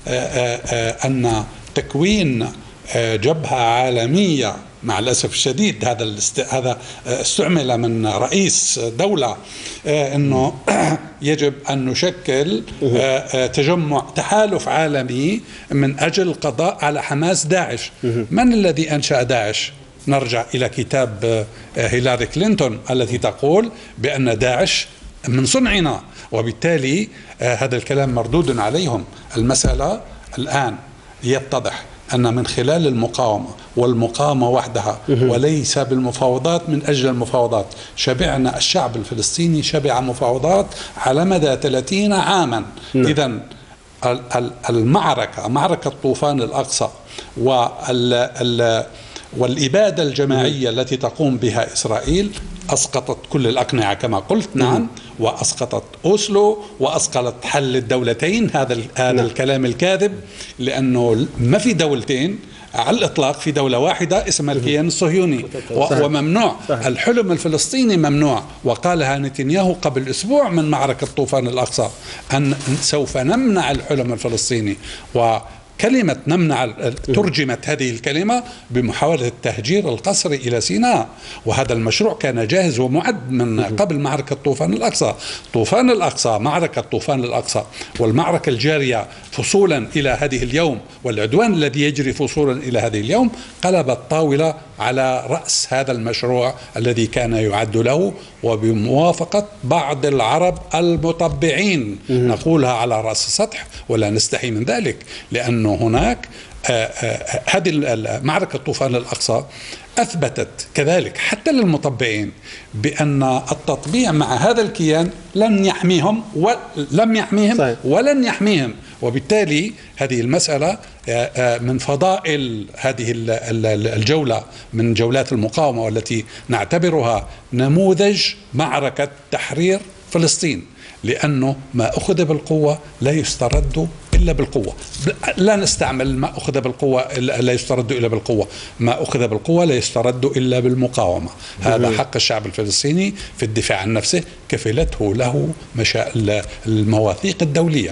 أن تكوين جبهة عالمية، مع الأسف الشديد هذا الاست... هذا استعمل من رئيس دولة، أنه يجب أن نشكل تجمع تحالف عالمي من أجل القضاء على حماس داعش. من الذي أنشأ داعش؟ نرجع إلى كتاب هيلاري كلينتون التي تقول بأن داعش من صنعنا، وبالتالي هذا الكلام مردود عليهم. المسألة الآن يتضح أن من خلال المقاومة والمقاومة وحدها وليس بالمفاوضات من أجل المفاوضات، شبعنا الشعب الفلسطيني شبع مفاوضات على مدى ثلاثين عاما. إذن المعركة، معركة طوفان الأقصى وال والإبادة الجماعية التي تقوم بها إسرائيل أسقطت كل الأقنعة كما قلت. نعم، وأسقطت أوسلو، وأسقطت حل الدولتين. هذا هذا الكلام الكاذب، لأنه ما في دولتين على الإطلاق، في دولة واحدة اسمها الكيان الصهيوني، وممنوع الحلم الفلسطيني، ممنوع. وقالها نتنياهو قبل أسبوع من معركة طوفان الأقصى أن سوف نمنع الحلم الفلسطيني. و كلمة نمنع ترجمت هذه الكلمة بمحاولة التهجير القسري إلى سيناء، وهذا المشروع كان جاهز ومعد من قبل معركة طوفان الأقصى. طوفان الأقصى، معركة طوفان الأقصى والمعركة الجارية فصولا إلى هذه اليوم، والعدوان الذي يجري فصولا إلى هذه اليوم، قلب الطاولة على رأس هذا المشروع الذي كان يعد له، وبموافقة بعض العرب المطبعين. نقولها على رأس السطح ولا نستحي من ذلك، لأنه هناك هذه معركة طوفان الأقصى أثبتت كذلك حتى للمطبعين بأن التطبيع مع هذا الكيان لن يحميهم ولم يحميهم صحيح. ولن يحميهم. وبالتالي هذه المسألة من فضائل هذه الجولة من جولات المقاومة، والتي نعتبرها نموذج معركة تحرير فلسطين، لأنه ما أخذ بالقوة لا يسترد إلا بالقوة. لا نستعمل ما أخذ بالقوة لا يسترد إلا بالقوة، ما أخذ بالقوة لا يسترد إلا بالمقاومة. هذا حق الشعب الفلسطيني في الدفاع عن نفسه، كفلته له المواثيق الدولية،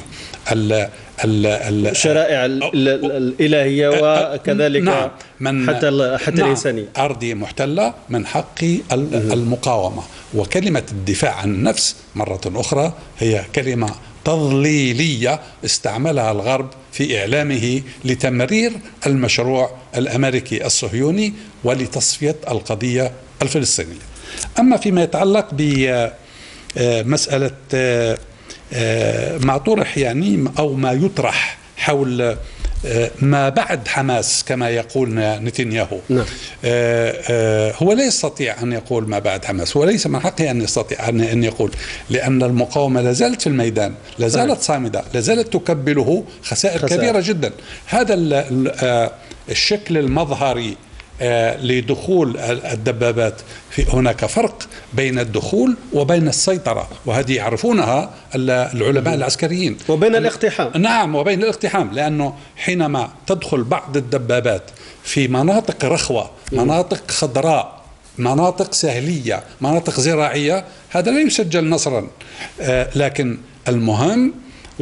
الشرائع الإلهية، وكذلك نعم من حتى حتى نعم الإنسانية. أرضي محتلة من حق المقاومة. وكلمة الدفاع عن النفس مرة أخرى هي كلمة تضليلية استعملها الغرب في إعلامه لتمرير المشروع الأمريكي الصهيوني ولتصفية القضية الفلسطينية. أما فيما يتعلق بمسألة ما طرح يعني أو ما يطرح حول ما بعد حماس كما يقول نتنياهو، نعم. هو لا يستطيع أن يقول ما بعد حماس، وليس من حقه أن يستطيع أن يقول، لأن المقاومة لا زالت في الميدان، لا زالت صامدة، لا زالت تكبله خسائر, خسائر كبيرة جدا. هذا الشكل المظهري لدخول الدبابات، في هناك فرق بين الدخول وبين السيطرة، وهذه يعرفونها العلماء العسكريين، وبين الاقتحام. نعم، وبين الاقتحام، لأنه حينما تدخل بعض الدبابات في مناطق رخوة، مناطق خضراء، مناطق سهلية، مناطق زراعية، هذا لا يسجل نصرا. لكن المهم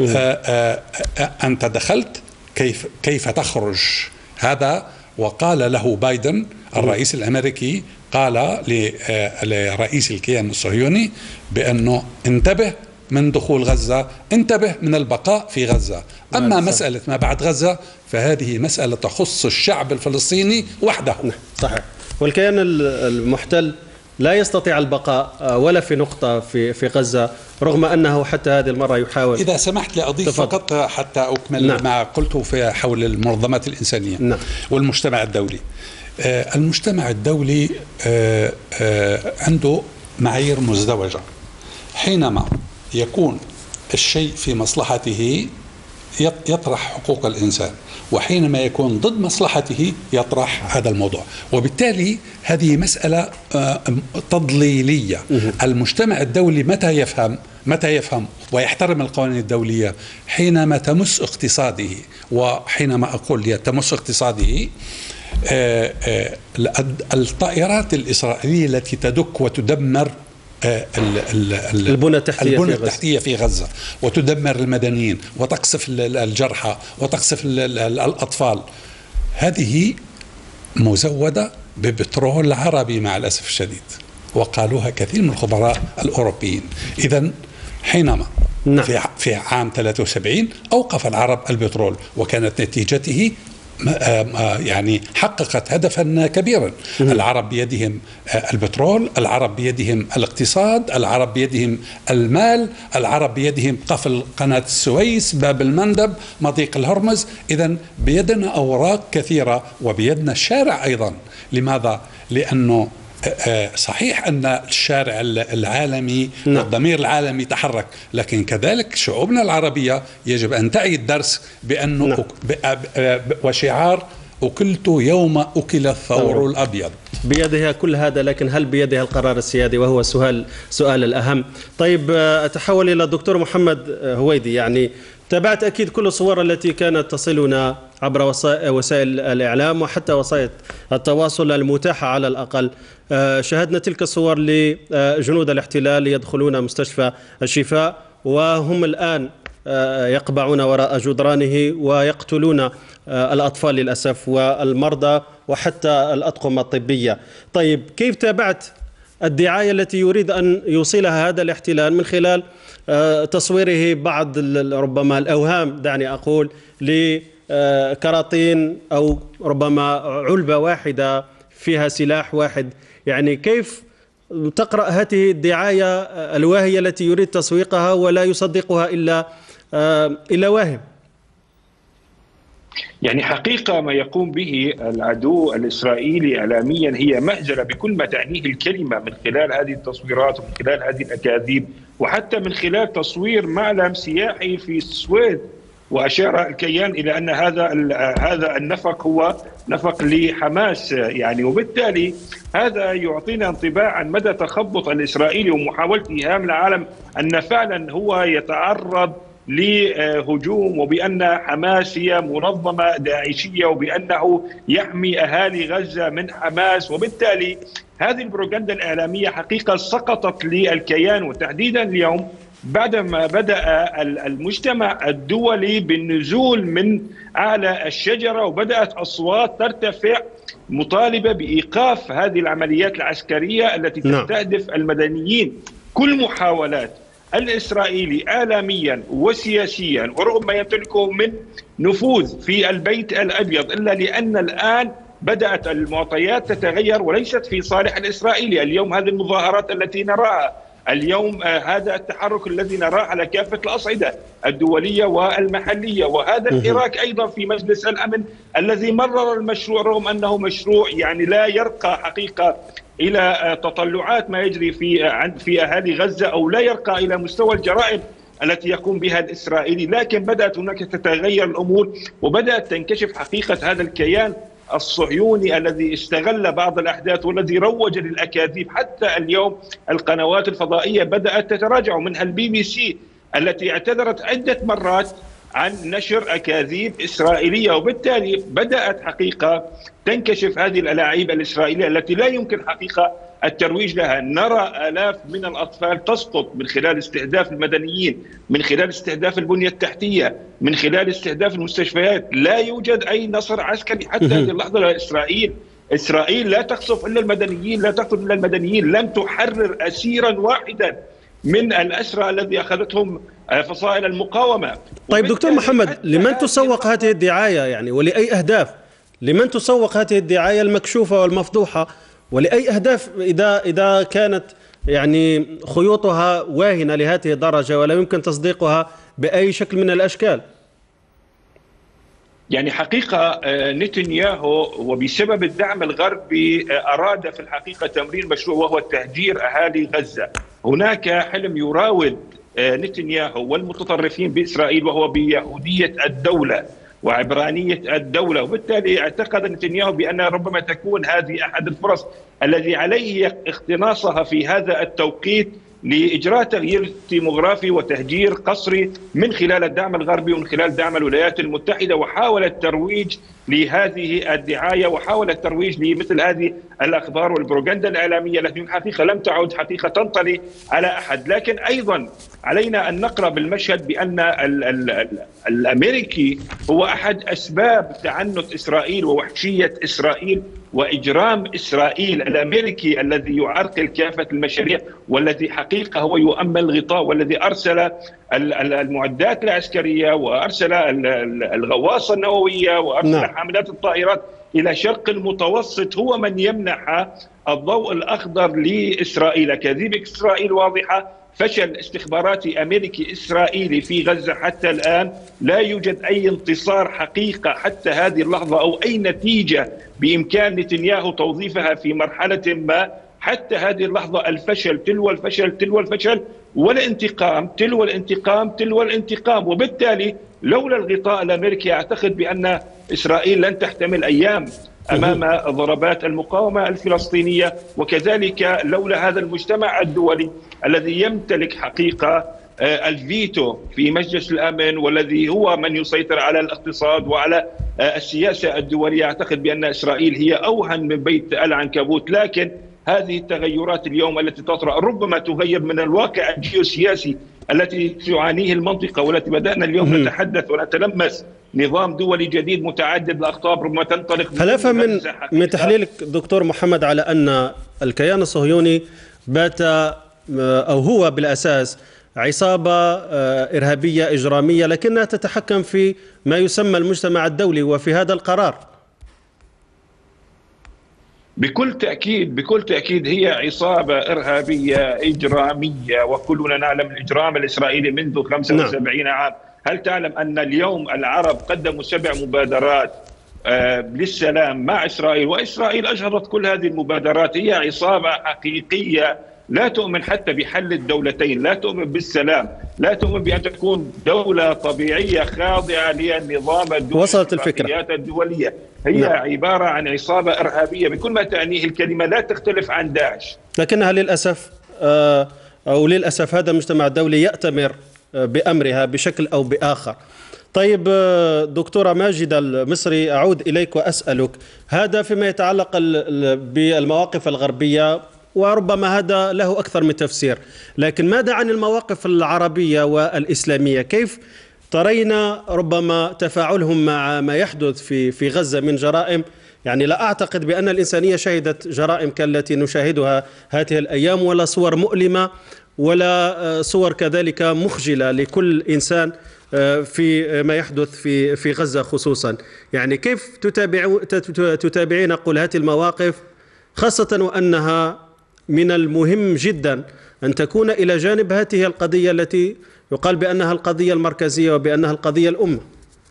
أنت دخلت، كيف كيف تخرج. هذا وقال له بايدن الرئيس الأمريكي، قال لرئيس الكيان الصهيوني بأنه انتبه من دخول غزة، انتبه من البقاء في غزة. أما مسألة ما بعد غزة فهذه مسألة تخص الشعب الفلسطيني وحده. صحيح. والكيان المحتل لا يستطيع البقاء ولا في نقطة في في غزة، رغم أنه حتى هذه المرة يحاول. إذا سمحت لي أضيف تفضل. فقط حتى أكمل نعم. ما قلته في حول المنظمات الإنسانية نعم. والمجتمع الدولي. آه المجتمع الدولي آه آه عنده معايير مزدوجة. حينما يكون الشيء في مصلحته يطرح حقوق الإنسان، وحينما يكون ضد مصلحته يطرح هذا الموضوع. وبالتالي هذه مسألة تضليلية. المجتمع الدولي متى يفهم متى يفهم ويحترم القوانين الدولية؟ حينما تمس اقتصاده. وحينما أقول تمس اقتصاده، الطائرات الإسرائيلية التي تدك وتدمر البنى التحتية, البنى في, التحتية في غزة، وتدمر المدنيين وتقصف الجرحى وتقصف الأطفال. هذه مزودة ببترول عربي مع الأسف الشديد، وقالوها كثير من الخبراء الأوروبيين. إذن حينما نعم. في في عام ثلاثة وسبعين أوقف العرب البترول، وكانت نتيجته يعني حققت هدفا كبيرا. م. العرب بيدهم البترول، العرب بيدهم الاقتصاد، العرب بيدهم المال، العرب بيدهم قفل قناة السويس، باب المندب، مضيق الهرمز. إذن بيدنا أوراق كثيرة وبيدنا الشارع أيضا. لماذا؟ لأنه صحيح أن الشارع العالمي نعم. والضمير العالمي تحرك، لكن كذلك شعوبنا العربية يجب أن تعي الدرس بأنه نعم. وشعار أكلت يوم أكل الثور الأبيض. بيدها كل هذا، لكن هل بيدها القرار السيادي؟ وهو سؤال سؤال الأهم. طيب أتحول إلى الدكتور محمد هويدي. يعني تابعت أكيد كل الصور التي كانت تصلنا عبر وسائل الإعلام وحتى وسائل التواصل المتاحة على الأقل. شاهدنا تلك الصور لجنود الاحتلال يدخلون مستشفى الشفاء، وهم الآن يقبعون وراء جدرانه ويقتلون الأطفال للأسف والمرضى وحتى الأطقم الطبية. طيب كيف تابعت الدعاية التي يريد أن يوصلها هذا الاحتلال من خلال تصويره بعض ربما الأوهام، دعني أقول، لكراطين أو ربما علبة واحدة فيها سلاح واحد؟ يعني كيف تقرأ هذه الدعاية الواهية التي يريد تسويقها ولا يصدقها إلا إلا واهم؟ يعني حقيقة ما يقوم به العدو الإسرائيلي إعلاميا هي مهزلة بكل ما تعنيه الكلمة، من خلال هذه التصويرات ومن خلال هذه الأكاذيب، وحتى من خلال تصوير معلم سياحي في السويد. وأشار الكيان إلى أن هذا هذا النفق هو نفق لحماس يعني، وبالتالي هذا يعطينا انطباع عن مدى تخبط الإسرائيلي ومحاولة إيهام العالم أن فعلا هو يتعرض لهجوم، وبأن حماس هي منظمة داعشية، وبأنه يحمي أهالي غزة من حماس. وبالتالي هذه البروباغندا الإعلامية حقيقة سقطت للكيان، وتحديدا اليوم بعدما بدأ المجتمع الدولي بالنزول من أعلى الشجرة وبدأت أصوات ترتفع مطالبة بإيقاف هذه العمليات العسكرية التي تستهدف المدنيين. كل محاولات الإسرائيلي إعلاميا وسياسيا ورغم ما يمتلكه من نفوذ في البيت الأبيض، إلا لأن الآن بدأت المعطيات تتغير وليست في صالح الإسرائيلي. اليوم هذه المظاهرات التي نراها اليوم، هذا التحرك الذي نراه على كافة الأصعدة الدولية والمحلية، وهذا الحراك أيضا في مجلس الأمن الذي مرر المشروع رغم أنه مشروع يعني لا يرقى حقيقة إلى تطلعات ما يجري في في أهالي غزة، أو لا يرقى إلى مستوى الجرائم التي يقوم بها الإسرائيلي. لكن بدأت هناك تتغير الأمور وبدأت تنكشف حقيقة هذا الكيان الصهيوني الذي استغل بعض الأحداث والذي روج للأكاذيب. حتى اليوم القنوات الفضائية بدأت تتراجع، منها البي بي سي التي اعتذرت عدة مرات عن نشر أكاذيب إسرائيلية، وبالتالي بدأت حقيقة تنكشف هذه الألاعيب الإسرائيلية التي لا يمكن حقيقة الترويج لها. نرى آلاف من الأطفال تسقط من خلال استهداف المدنيين، من خلال استهداف البنية التحتية، من خلال استهداف المستشفيات. لا يوجد أي نصر عسكري حتى هذه اللحظة لإسرائيل. إسرائيل لا تقصف إلا المدنيين، لا تقصف إلا المدنيين. لم تحرر أسيرا واحدا من الأسرى الذي أخذتهم فصائل المقاومة. طيب دكتور محمد، لمن تسوق هذه الدعاية يعني ولأي أهداف؟ لمن تسوق هذه الدعاية المكشوفة والمفضوحة ولأي أهداف إذا إذا كانت يعني خيوطها واهنة لهذه الدرجة ولا يمكن تصديقها بأي شكل من الأشكال؟ يعني حقيقة نتنياهو وبسبب الدعم الغربي أراد في الحقيقة تمرير مشروع وهو تهجير أهالي غزة. هناك حلم يراود نتنياهو والمتطرفين بإسرائيل وهو بيهودية الدولة وعبرانية الدولة، وبالتالي اعتقد نتنياهو بأن ربما تكون هذه أحد الفرص الذي عليه اقتناصها في هذا التوقيت لإجراء تغيير ديموغرافي وتهجير قسري من خلال الدعم الغربي ومن خلال دعم الولايات المتحدة، وحاول الترويج لهذه الدعاية وحاول الترويج لمثل هذه الأخبار والبروباغندا الإعلامية التي في الحقيقة لم تعد حقيقة تنطلي على أحد. لكن أيضا علينا أن نقرأ بالمشهد بأن ال ال ال الأمريكي هو أحد أسباب تعنت إسرائيل ووحشية إسرائيل وإجرام إسرائيل. الأمريكي الذي يعرقل كافة المشاريع والذي حقيقة هو يؤمن الغطاء والذي أرسل المعدات العسكرية وأرسل الغواصة النووية وأرسل نعم. حاملات الطائرات إلى شرق المتوسط هو من يمنح الضوء الأخضر لإسرائيل. كذبة إسرائيل واضحة، فشل استخباراتي أمريكي إسرائيلي في غزة حتى الآن، لا يوجد أي انتصار حقيقة حتى هذه اللحظة أو أي نتيجة بإمكان نتنياهو توظيفها في مرحلة ما. حتى هذه اللحظة الفشل تلو الفشل تلو الفشل والانتقام تلو الانتقام تلو الانتقام. وبالتالي لولا الغطاء الأمريكي أعتقد بأن إسرائيل لن تحتمل أيام أمام ضربات المقاومة الفلسطينية، وكذلك لولا هذا المجتمع الدولي الذي يمتلك حقيقة الفيتو في مجلس الأمن والذي هو من يسيطر على الاقتصاد وعلى السياسة الدولية. أعتقد بأن إسرائيل هي أوهن من بيت العنكبوت. لكن هذه التغيرات اليوم التي تطرأ ربما تغير من الواقع الجيوسياسي التي تعانيه المنطقة والتي بدأنا اليوم نتحدث ونتلمس نظام دولي جديد متعدد الأقطاب ربما تنطلق. هل أفهم من من تحليلك دكتور محمد على أن الكيان الصهيوني بات أو هو بالأساس عصابة إرهابية إجرامية لكنها تتحكم في ما يسمى المجتمع الدولي وفي هذا القرار؟ بكل تأكيد بكل تأكيد هي عصابة إرهابية إجرامية، وكلنا نعلم الإجرام الإسرائيلي منذ خمسة وسبعين نعم. عام. هل تعلم أن اليوم العرب قدموا سبع مبادرات للسلام مع إسرائيل، وإسرائيل أجهضت كل هذه المبادرات؟ هي عصابة حقيقية لا تؤمن حتى بحل الدولتين، لا تؤمن بالسلام، لا تؤمن بأن تكون دولة طبيعية خاضعة للنظام الدولي. وصلت الفكرة الدولية. هي نعم. عبارة عن عصابة إرهابية بكل ما تعنيه الكلمة، لا تختلف عن داعش. لكنها للأسف أو للأسف هذا المجتمع الدولي يأتمر بأمرها بشكل أو بآخر. طيب دكتورة ماجدة المصري، أعود إليك وأسألك، هذا فيما يتعلق بالمواقف الغربية وربما هذا له أكثر من تفسير، لكن ماذا عن المواقف العربية والإسلامية؟ كيف ترين ربما تفاعلهم مع ما يحدث في في غزة من جرائم؟ يعني لا أعتقد بأن الإنسانية شهدت جرائم كالتي نشاهدها هذه الأيام، ولا صور مؤلمة ولا صور كذلك مخجلة لكل إنسان في ما يحدث في في غزة خصوصا. يعني كيف تتابع تتابعين قل هذه المواقف، خاصة وأنها من المهم جدا أن تكون إلى جانب هذه القضية التي يقال بأنها القضية المركزية وبأنها القضية الأم؟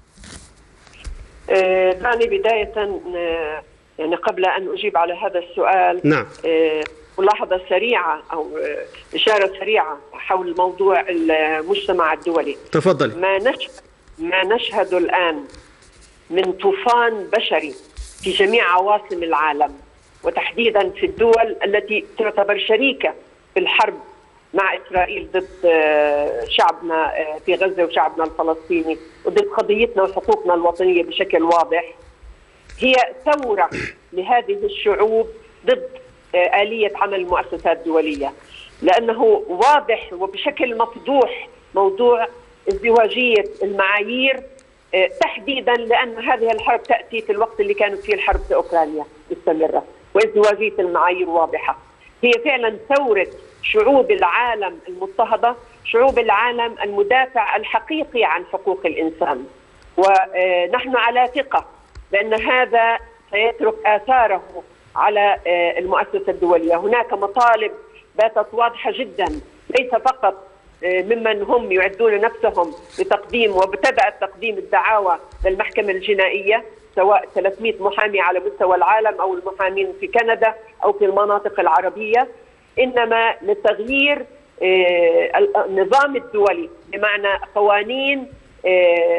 دعني بداية يعني قبل أن أجيب على هذا السؤال نعم. ملاحظة سريعة أو إشارة سريعة حول موضوع المجتمع الدولي. تفضل. ما نشهد ما نشهده الآن من طوفان بشري في جميع عواصم العالم، وتحديدا في الدول التي تعتبر شريكة في الحرب مع إسرائيل ضد شعبنا في غزة وشعبنا الفلسطيني وضد قضيتنا وحقوقنا الوطنية بشكل واضح، هي ثورة لهذه الشعوب ضد آلية عمل المؤسسات الدولية، لأنه واضح وبشكل مفضوح موضوع ازدواجية المعايير، تحديدا لأن هذه الحرب تأتي في الوقت اللي كانت فيه الحرب في أوكرانيا مستمرة، وازدواجية المعايير واضحة. هي فعلا ثورة شعوب العالم المضطهدة، شعوب العالم المدافع الحقيقي عن حقوق الإنسان، ونحن على ثقة بأن هذا سيترك آثاره على المؤسسة الدولية. هناك مطالب باتت واضحة جدا، ليس فقط ممن هم يعدون نفسهم لتقديم وابتدأت تقديم الدعاوى للمحكمة الجنائية، سواء ثلاثمئة محامي على مستوى العالم أو المحامين في كندا أو في المناطق العربية، إنما لتغيير النظام الدولي، بمعنى قوانين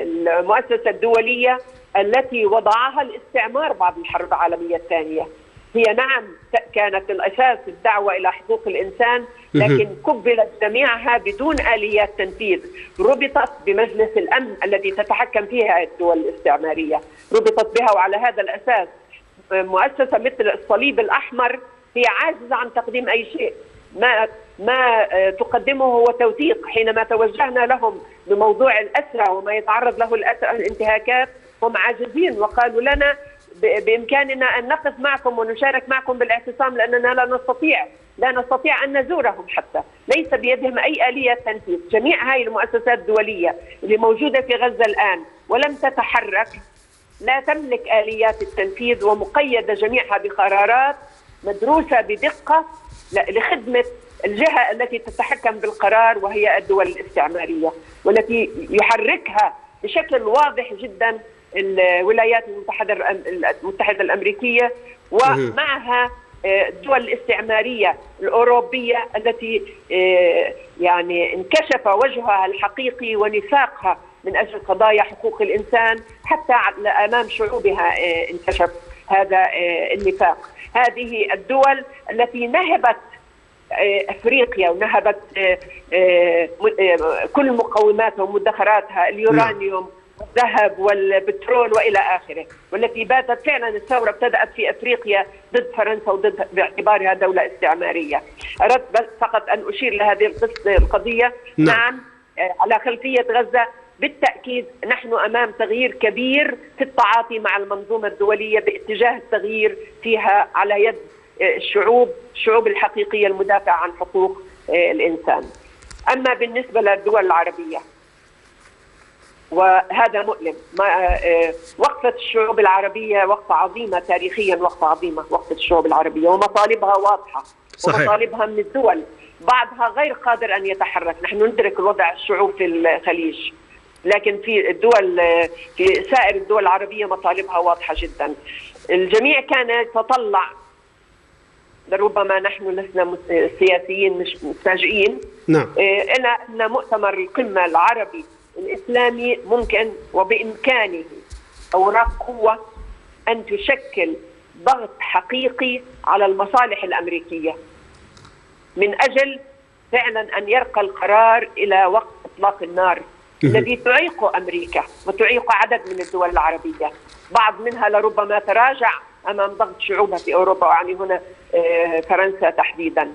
المؤسسة الدولية التي وضعها الاستعمار بعد الحرب العالمية الثانية. هي نعم كانت الأساس الدعوة إلى حقوق الإنسان، لكن كبلت جميعها بدون آليات تنفيذ، ربطت بمجلس الأمن الذي تتحكم فيها الدول الاستعمارية، ربطت بها. وعلى هذا الأساس مؤسسة مثل الصليب الأحمر هي عاجزة عن تقديم أي شيء. ما ما تقدمه هو توثيق. حينما توجهنا لهم بموضوع الأسرى وما يتعرض له الأسرى الانتهاكات هم عاجزين، وقالوا لنا بإمكاننا أن نقف معكم ونشارك معكم بالاعتصام لأننا لا نستطيع لا نستطيع أن نزورهم، حتى ليس بيدهم أي آلية تنفيذ. جميع هذه المؤسسات الدولية اللي موجودة في غزة الآن ولم تتحرك لا تملك آليات التنفيذ، ومقيدة جميعها بقرارات مدروسة بدقة لخدمة الجهة التي تتحكم بالقرار وهي الدول الاستعمارية، والتي يحركها بشكل واضح جدا الولايات المتحدة المتحدة الأمريكية، ومعها الدول الاستعمارية الأوروبية التي يعني انكشف وجهها الحقيقي ونفاقها من أجل قضايا حقوق الإنسان، حتى أمام شعوبها انكشف هذا النفاق. هذه الدول التي نهبت أفريقيا ونهبت كل مقوماتها ومدخراتها، اليورانيوم والذهب والبترول وإلى آخره، والتي باتت فعلا الثورة ابتدأت في أفريقيا ضد فرنسا وضد باعتبارها دولة استعمارية. أردت بس فقط أن أشير لهذه القضية. نعم, نعم على خلفية غزة بالتأكيد نحن أمام تغيير كبير في التعاطي مع المنظومة الدولية باتجاه التغيير فيها على يد الشعوب الشعوب الحقيقية المدافعة عن حقوق الإنسان. أما بالنسبة للدول العربية وهذا مؤلم، وقفة الشعوب العربية وقفة عظيمة تاريخيا، وقفة عظيمة وقفة الشعوب العربية، ومطالبها واضحة. صحيح. ومطالبها من الدول بعضها غير قادر أن يتحرك. نحن ندرك الوضع الشعوب في الخليج، لكن في الدول في سائر الدول العربية مطالبها واضحة جدا. الجميع كان يتطلع، لربما نحن لسنا سياسيين مش مفاجئين، نعم، إلى أن مؤتمر القمة العربي الإسلامي ممكن وبإمكانه أوراق قوة أن تشكل ضغط حقيقي على المصالح الأمريكية من أجل فعلا أن يرقى القرار إلى وقت إطلاق النار الذي تعيق أمريكا وتعيق عدد من الدول العربية، بعض منها لربما تراجع أمام ضغط شعوبها في أوروبا، وعني هنا فرنسا تحديدا.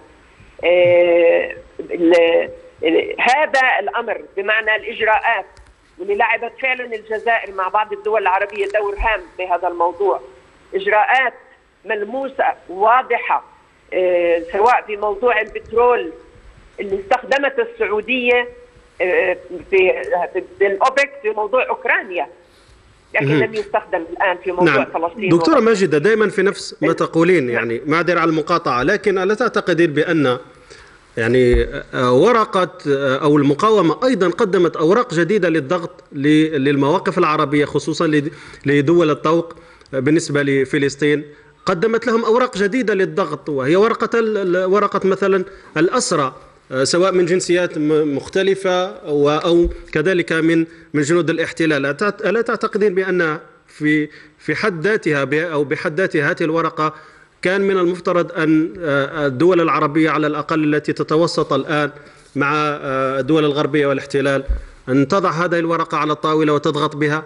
هذا الأمر بمعنى الإجراءات واللي لعبت فعلا الجزائر مع بعض الدول العربية دور هام بهذا الموضوع، إجراءات ملموسة واضحة، سواء في موضوع البترول اللي استخدمت السعودية في الأوبك في موضوع أوكرانيا، لكن لم يستخدم الآن في موضوع نعم. فلسطين. دكتورة ماجدة، دائما في نفس ما تقولين، يعني معذرة على المقاطعة، لكن ألا تعتقدين بأن يعني ورقة أو المقاومة أيضا قدمت أوراق جديدة للضغط للمواقف العربية خصوصا لدول الطوق بالنسبة لفلسطين، قدمت لهم أوراق جديدة للضغط، وهي ورقة ورقة مثلا الأسرى سواء من جنسيات مختلفة أو كذلك من من جنود الاحتلال. ألا تعتقدين بأن في في حد ذاتها أو بحد ذاتها هذه الورقة كان من المفترض أن الدول العربية على الأقل التي تتوسط الآن مع الدول الغربية والاحتلال أن تضع هذه الورقة على الطاولة وتضغط بها؟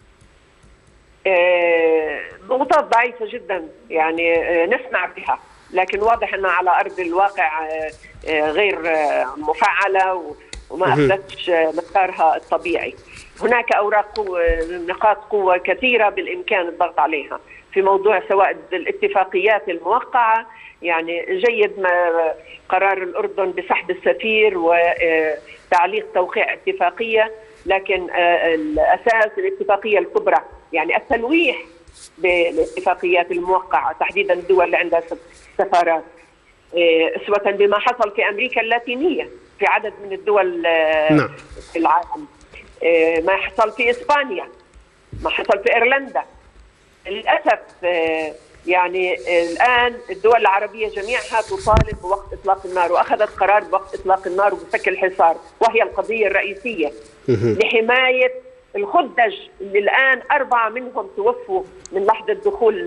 ضغوطات ضعيفة جدا، يعني نسمع بها، لكن واضح أنها على أرض الواقع غير مفعلة وما أخذتش مسارها الطبيعي. هناك أوراق قوة، نقاط قوة كثيرة بالإمكان الضغط عليها في موضوع سواء الاتفاقيات الموقعة، يعني جيد ما قرار الأردن بسحب السفير وتعليق توقيع اتفاقية، لكن الأساس الاتفاقية الكبرى، يعني التلويح بالاتفاقيات الموقعة تحديدا الدول اللي عندها سفارات، أسوة بما حصل في أمريكا اللاتينية في عدد من الدول نعم. في العالم، ما حصل في إسبانيا، ما حصل في إيرلندا. للأسف يعني الآن الدول العربية جميعها تطالب بوقت إطلاق النار، وأخذت قرار بوقت إطلاق النار وبفك الحصار، وهي القضية الرئيسية لحماية الخدج اللي الآن أربعة منهم توفوا من لحظة دخول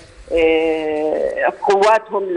قواتهم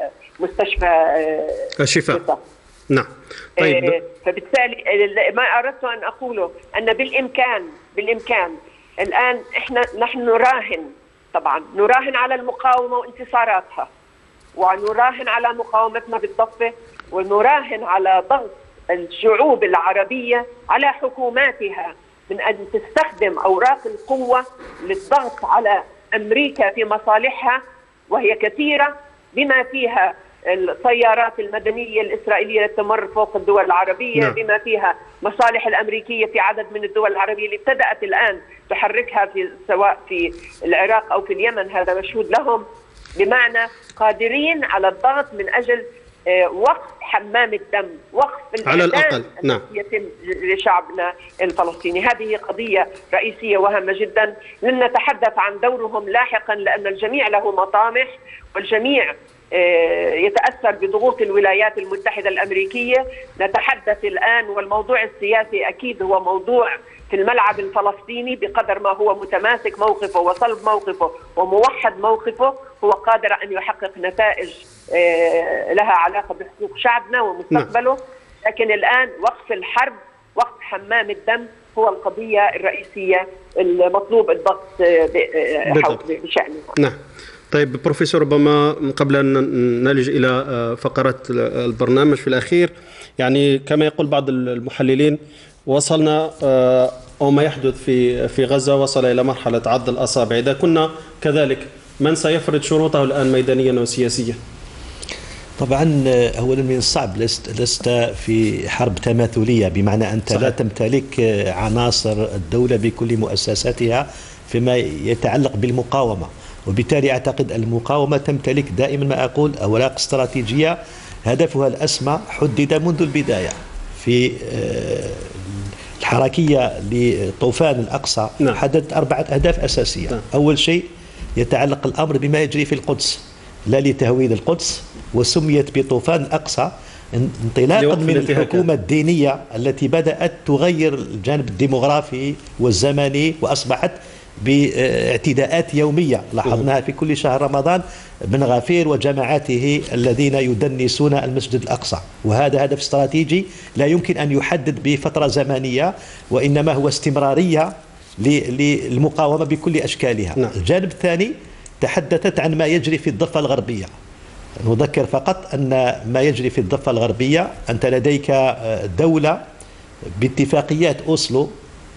لمستشفى الشفاء. نعم. طيب. فبالتالي ما أردت أن أقوله أن بالإمكان بالإمكان الآن إحنا نحن نراهن، طبعا نراهن على المقاومة وانتصاراتها، ونراهن على مقاومتنا بالضفة، ونراهن على ضغط الشعوب العربية على حكوماتها من أن تستخدم أوراق القوة للضغط على أمريكا في مصالحها، وهي كثيرة بما فيها الطيارات المدنية الإسرائيلية التي تمر فوق الدول العربية. نعم. بما فيها مصالح الأمريكية في عدد من الدول العربية اللي ابتدأت الآن تحركها في سواء في العراق أو في اليمن، هذا مشهود لهم، بمعنى قادرين على الضغط من أجل وقف حمام الدم، وقف على الأقل. نعم. يتم لشعبنا الفلسطيني. هذه قضية رئيسية وهامة جدا. لن نتحدث عن دورهم لاحقا لأن الجميع له مطامح، والجميع يتأثر بضغوط الولايات المتحدة الأمريكية. نتحدث الآن، والموضوع السياسي أكيد هو موضوع في الملعب الفلسطيني، بقدر ما هو متماسك موقفه وصلب موقفه وموحد موقفه هو قادر أن يحقق نتائج لها علاقة بحقوق شعبنا ومستقبله. لكن الآن وقف الحرب، وقف حمام الدم هو القضية الرئيسية المطلوب الضغط بشأنها. نعم. طيب بروفيسور، ربما قبل أن نلج إلى فقرة البرنامج في الأخير، يعني كما يقول بعض المحللين وصلنا أو ما يحدث في في غزة وصل إلى مرحلة عض الأصابع. إذا كنا كذلك، من سيفرض شروطه الآن ميدانيا وسياسيا؟ طبعا أولا من الصعب، لست, لست في حرب تماثلية، بمعنى أنت صحيح. لا تمتلك عناصر الدولة بكل مؤسساتها فيما يتعلق بالمقاومة، وبالتالي أعتقد المقاومة تمتلك دائما ما أقول أوراق استراتيجية هدفها الأسمى حدد منذ البداية. في الحركية لطوفان الأقصى نعم. حددت أربعة أهداف أساسية. نعم. أول شيء يتعلق الأمر بما يجري في القدس، لا لتهويد القدس، وسميت بطوفان الأقصى انطلاقا من الحكومة الدينية التي بدأت تغير الجانب الديمغرافي والزمني، وأصبحت باعتداءات يومية لاحظناها في كل شهر رمضان بن غفير وجماعاته الذين يدنسون المسجد الأقصى. وهذا هدف استراتيجي لا يمكن أن يحدد بفترة زمنية، وإنما هو استمرارية للمقاومة بكل أشكالها. نعم. الجانب الثاني تحدثت عن ما يجري في الضفة الغربية. نذكر فقط أن ما يجري في الضفة الغربية، أنت لديك دولة باتفاقيات أوسلو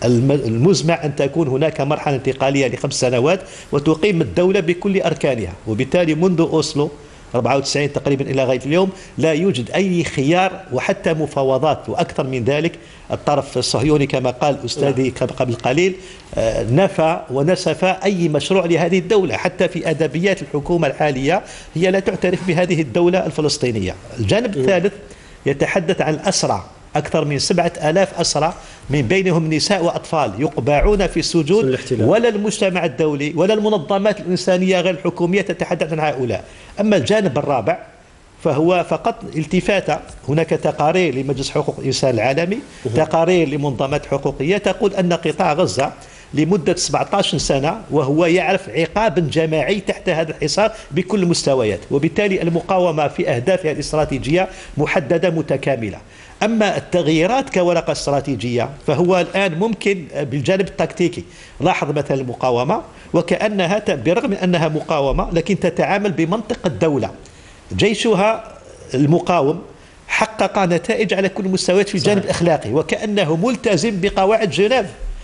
المزمع أن تكون هناك مرحلة انتقالية لخمس سنوات وتقيم الدولة بكل أركانها، وبالتالي منذ أوسلو أربعة وتسعين تقريبا إلى غاية اليوم لا يوجد أي خيار وحتى مفاوضات. وأكثر من ذلك الطرف الصهيوني كما قال أستاذي قبل قليل نفى ونسف أي مشروع لهذه الدولة، حتى في أدبيات الحكومة الحالية هي لا تعترف بهذه الدولة الفلسطينية. الجانب الثالث يتحدث عن الأسرى، أكثر من سبعة آلاف أسرى من بينهم نساء وأطفال يقبعون في السجون، ولا المجتمع الدولي ولا المنظمات الإنسانية غير الحكومية تتحدث عن هؤلاء. أما الجانب الرابع فهو فقط التفاتة. هناك تقارير لمجلس حقوق الإنسان العالمي، تقارير لمنظمات حقوقية تقول أن قطاع غزة لمدة سبعة عشر سنة وهو يعرف عقابا جماعي تحت هذا الحصار بكل المستويات، وبالتالي المقاومة في أهدافها الاستراتيجية محددة متكاملة. أما التغييرات كورقة استراتيجية فهو الآن ممكن بالجانب التكتيكي. لاحظ مثلا المقاومة وكأنها برغم من أنها مقاومة لكن تتعامل بمنطق الدولة. جيشها المقاوم حقق نتائج على كل المستويات في الجانب الأخلاقي، وكأنه ملتزم بقواعد جنيف.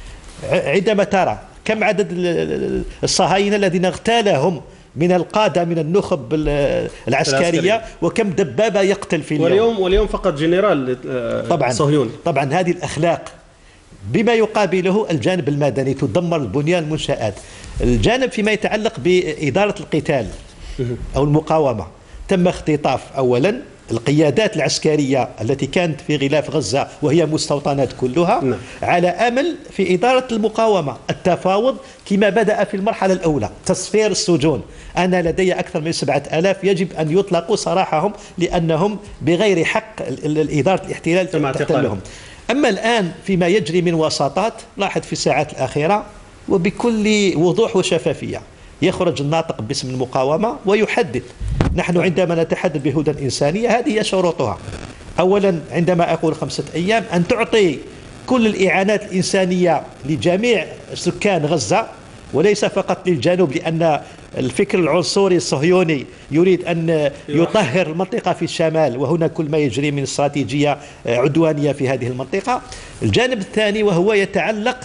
عندما ترى كم عدد الصهاينة الذين اغتالهم من القادة من النخب العسكرية، وكم دبابة يقتل في اليوم. واليوم واليوم فقط جنرال طبعا صهيوني. طبعا هذه الأخلاق. بما يقابله الجانب المدني، تدمر البنيان المنشآت. الجانب فيما يتعلق بإدارة القتال أو المقاومة، تم اختطاف أولا القيادات العسكرية التي كانت في غلاف غزة وهي مستوطنات كلها. نعم. على أمل في إدارة المقاومة التفاوض كما بدأ في المرحلة الأولى، تصفير السجون. أنا لدي أكثر من سبعة آلاف يجب أن يطلقوا سراحهم لأنهم بغير حق إدارة الاحتلال تحتلهم. أما الآن فيما يجري من وساطات، لاحظ في الساعات الأخيرة وبكل وضوح وشفافية يخرج الناطق باسم المقاومة ويحدد. نحن عندما نتحدث بهدى إنسانية هذه هي شروطها. أولا عندما أقول خمسة أيام أن تعطي كل الإعانات الإنسانية لجميع سكان غزة وليس فقط للجنوب، لأن الفكر العنصري الصهيوني يريد أن يطهر المنطقة في الشمال، وهنا كل ما يجري من استراتيجية عدوانية في هذه المنطقة. الجانب الثاني وهو يتعلق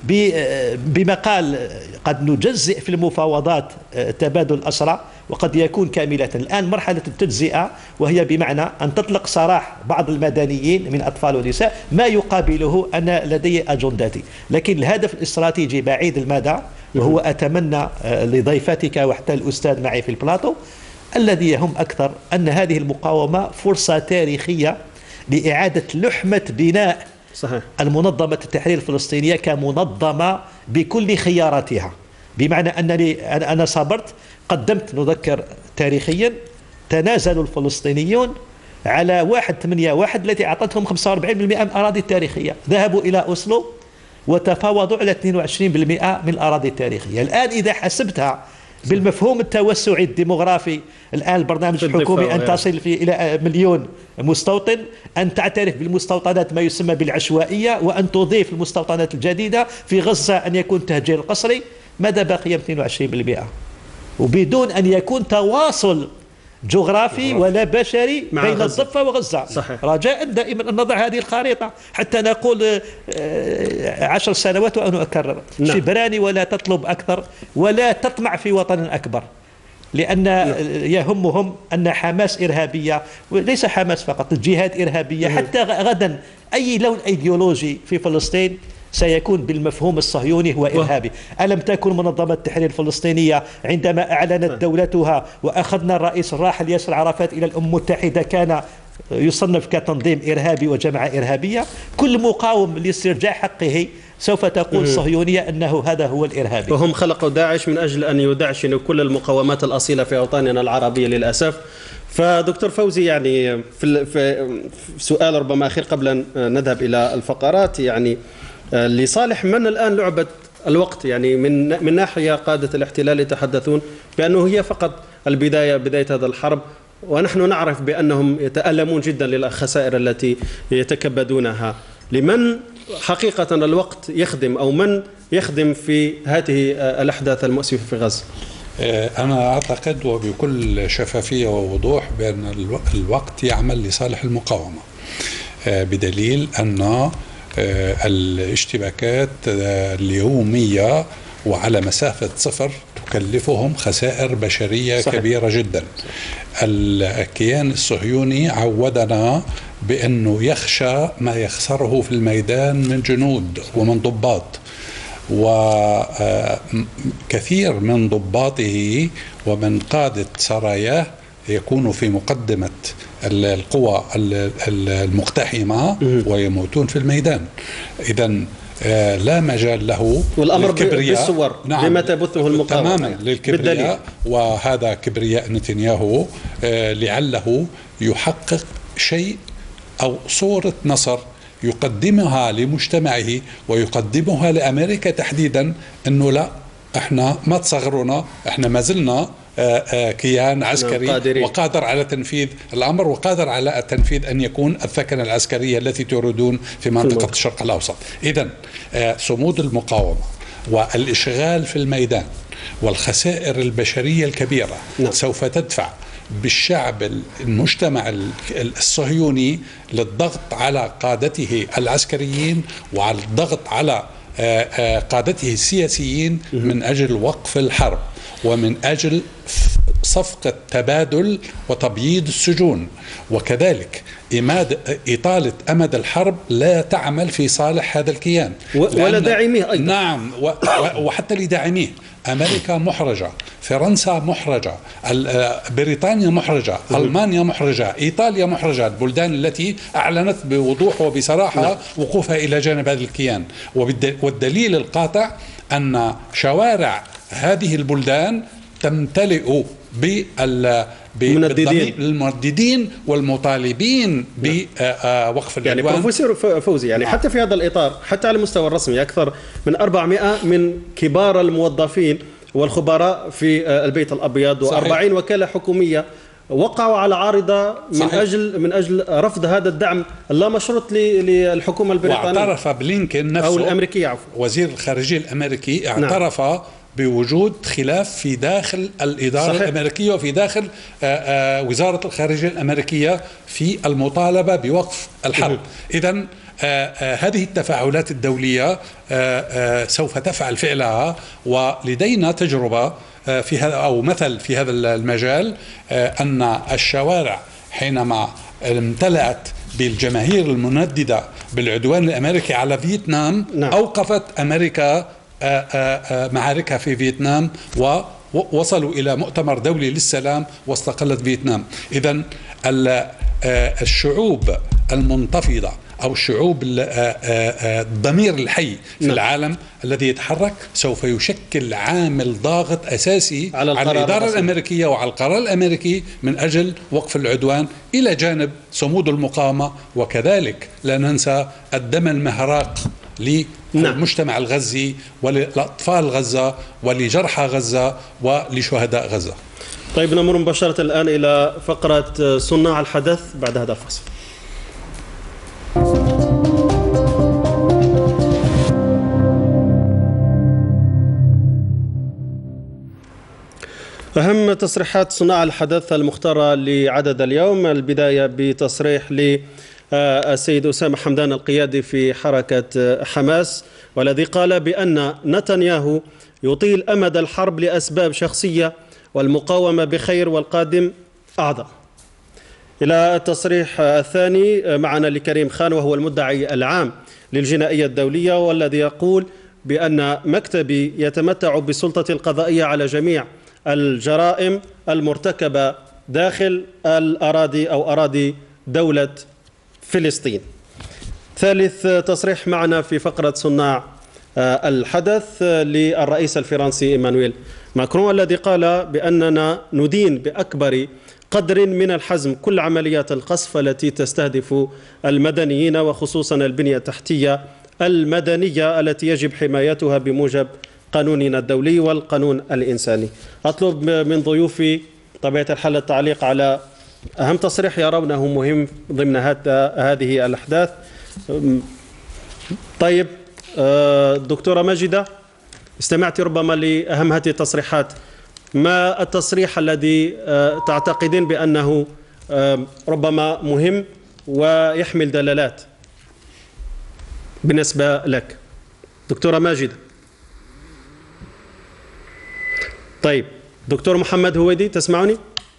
بما قال قد نجزئ في المفاوضات تبادل الأسرى وقد يكون كاملة. الآن مرحلة التجزئة وهي بمعنى أن تطلق سراح بعض المدنيين من أطفال ونساء، ما يقابله أنا لدي أجنداتي، لكن الهدف الاستراتيجي بعيد المدى، وهو أتمنى لضيفتك وحتى الأستاذ معي في البلاطو الذي يهم أكثر أن هذه المقاومة فرصة تاريخية لإعادة لحمة بناء صحيح. المنظمة التحرير الفلسطينية كمنظمة بكل خياراتها، بمعنى أنني أنا صبرت، قدمت نذكر تاريخيا تنازل الفلسطينيون على واحد ثمانية واحد التي أعطتهم خمسة وأربعين بالمئة من الأراضي التاريخية، ذهبوا إلى أوسلو وتفاوضوا على اثنين وعشرين بالمئة من الأراضي التاريخية. الآن إذا حسبتها بالمفهوم التوسعي الديمغرافي، الآن البرنامج الحكومي أن تصل في إلى مليون مستوطن، أن تعترف بالمستوطنات ما يسمى بالعشوائية، وأن تضيف المستوطنات الجديدة في غزة أن يكون تهجير القسري، ماذا بقي؟ اثنين وعشرين بالمئة، وبدون أن يكون تواصل جغرافي ولا بشري بين الضفة وغزة. صحيح. رجاء دائما أن نضع هذه الخريطة حتى نقول عشر سنوات وأنا أكرر نعم. شبراني ولا تطلب أكثر ولا تطمع في وطن أكبر، لأن نعم. يهمهم أن حماس إرهابية، وليس حماس فقط، الجهات إرهابية. نعم. حتى غدا أي لون أيديولوجي في فلسطين سيكون بالمفهوم الصهيوني هو إرهابي. ألم تكن منظمة التحرير الفلسطينية عندما أعلنت دولتها وأخذنا الرئيس الراحل ياسر عرفات إلى الأمم المتحدة كان يصنف كتنظيم إرهابي وجماعة إرهابية؟ كل مقاوم لاسترجاع حقه سوف تقول صهيونية أنه هذا هو الإرهابي. وهم خلقوا داعش من أجل أن يدعشنوا كل المقاومات الأصيلة في أوطاننا العربية للأسف. فدكتور فوزي، يعني في, في سؤال ربما أخير قبل أن نذهب إلى الفقرات، يعني لصالح من الآن لعبة الوقت؟ يعني من من ناحية قادة الاحتلال يتحدثون بأنه هي فقط البداية، بداية هذا الحرب، ونحن نعرف بأنهم يتألمون جدا للخسائر التي يتكبدونها. لمن حقيقة الوقت يخدم، أو من يخدم في هذه الأحداث المؤسفة في غزة؟ أنا أعتقد وبكل شفافية ووضوح بأن الوقت يعمل لصالح المقاومة، بدليل أن الاشتباكات اليومية وعلى مسافة صفر تكلفهم خسائر بشرية صحيح. كبيرة جدا. الكيان الصهيوني عودنا بأنه يخشى ما يخسره في الميدان من جنود ومن ضباط، وكثير من ضباطه ومن قادة سراياه يكون في مقدمة القوى المقتحمة ويموتون في الميدان. إذن لا مجال له والأمر بالصور. نعم. بما تبثه المقاومة تماما للكبرياء بالدليل. وهذا كبرياء نتنياهو لعله يحقق شيء أو صورة نصر يقدمها لمجتمعه ويقدمها لأمريكا تحديدا، أنه لا، احنا ما تصغرونا، احنا ما زلنا كيان عسكري قادرين. وقادر على تنفيذ الأمر، وقادر على تنفيذ أن يكون الثكنة العسكرية التي تريدون في منطقة الشرق الأوسط. إذن صمود المقاومة والإشغال في الميدان والخسائر البشرية الكبيرة نعم. سوف تدفع بالشعب المجتمع الصهيوني للضغط على قادته العسكريين وعلى الضغط على قادته السياسيين من أجل وقف الحرب ومن أجل صفقة تبادل وتبييض السجون، وكذلك إمادة إطالة أمد الحرب لا تعمل في صالح هذا الكيان ولا داعميه أيضا. نعم، وحتى لداعميه. أمريكا محرجة، فرنسا محرجة، بريطانيا محرجة، ألمانيا محرجة، إيطاليا محرجة، البلدان التي أعلنت بوضوح وبصراحة لا. وقوفها إلى جانب هذا الكيان. والدليل القاطع أن شوارع هذه البلدان تمتلئ بالمنددين والمطالبين بوقف العدوان. يعني بروفيسور فوزي، يعني حتى في هذا الإطار، حتى على المستوى الرسمي، أكثر من أربعمائة من كبار الموظفين والخبراء في البيت الأبيض وأربعين وكالة حكومية وقعوا على عارضة من صحيح. أجل من أجل رفض هذا الدعم اللا مشروط للحكومة البريطانية. واعترف بلينكن نفسه أو الأمريكية عفوا وزير الخارجية الأمريكي اعترف نعم. بوجود خلاف في داخل الإدارة صحيح. الأمريكية وفي داخل آآ آآ وزارة الخارجية الأمريكية في المطالبة بوقف الحرب. إذن هذه التفاعلات الدولية آآ آآ سوف تفعل فعلها، ولدينا تجربة في هذا أو مثل في هذا المجال، أن الشوارع حينما امتلأت بالجماهير المنددة بالعدوان الأمريكي على فيتنام نعم. أوقفت أمريكا معاركها في فيتنام ووصلوا إلى مؤتمر دولي للسلام واستقلت فيتنام. إذن الشعوب المنتفضة أو الشعوب الضمير الحي في نعم. العالم الذي يتحرك سوف يشكل عامل ضاغط أساسي على, على الإدارة الأمريكية وعلى القرار الأمريكي من أجل وقف العدوان، إلى جانب صمود المقاومة، وكذلك لا ننسى الدم المهراق للمجتمع نعم. الغزي وللأطفال غزة ولجرحى غزة ولشهداء غزة. طيب، نمر مباشرة الآن إلى فقرة صناع الحدث بعد هذا الفصل. أهم تصريحات صناع الحدث المختارة لعدد اليوم، البداية بتصريح للسيد أسامة حمدان القيادي في حركة حماس، والذي قال بأن نتنياهو يطيل أمد الحرب لأسباب شخصية والمقاومة بخير والقادم أعظم. إلى التصريح الثاني معنا لكريم خان، وهو المدعي العام للجنائية الدولية، والذي يقول بأن مكتبي يتمتع بالسلطة القضائية على جميع الجرائم المرتكبة داخل الأراضي أو أراضي دولة فلسطين. ثالث تصريح معنا في فقرة صناع الحدث للرئيس الفرنسي إيمانويل ماكرون، الذي قال بأننا ندين بأكبر قدر من الحزم كل عمليات القصف التي تستهدف المدنيين، وخصوصا البنية التحتية المدنية التي يجب حمايتها بموجب قانوننا الدولي والقانون الإنساني. أطلب من ضيوفي طبيعة الحال التعليق على أهم تصريح يرونه مهم ضمن هذه الأحداث. طيب، دكتورة ماجدة، استمعت ربما لأهم هذه التصريحات، ما التصريح الذي تعتقدين بأنه ربما مهم ويحمل دلالات بالنسبة لك دكتورة ماجدة؟ طيب، دكتور محمد هويدي، تسمعني؟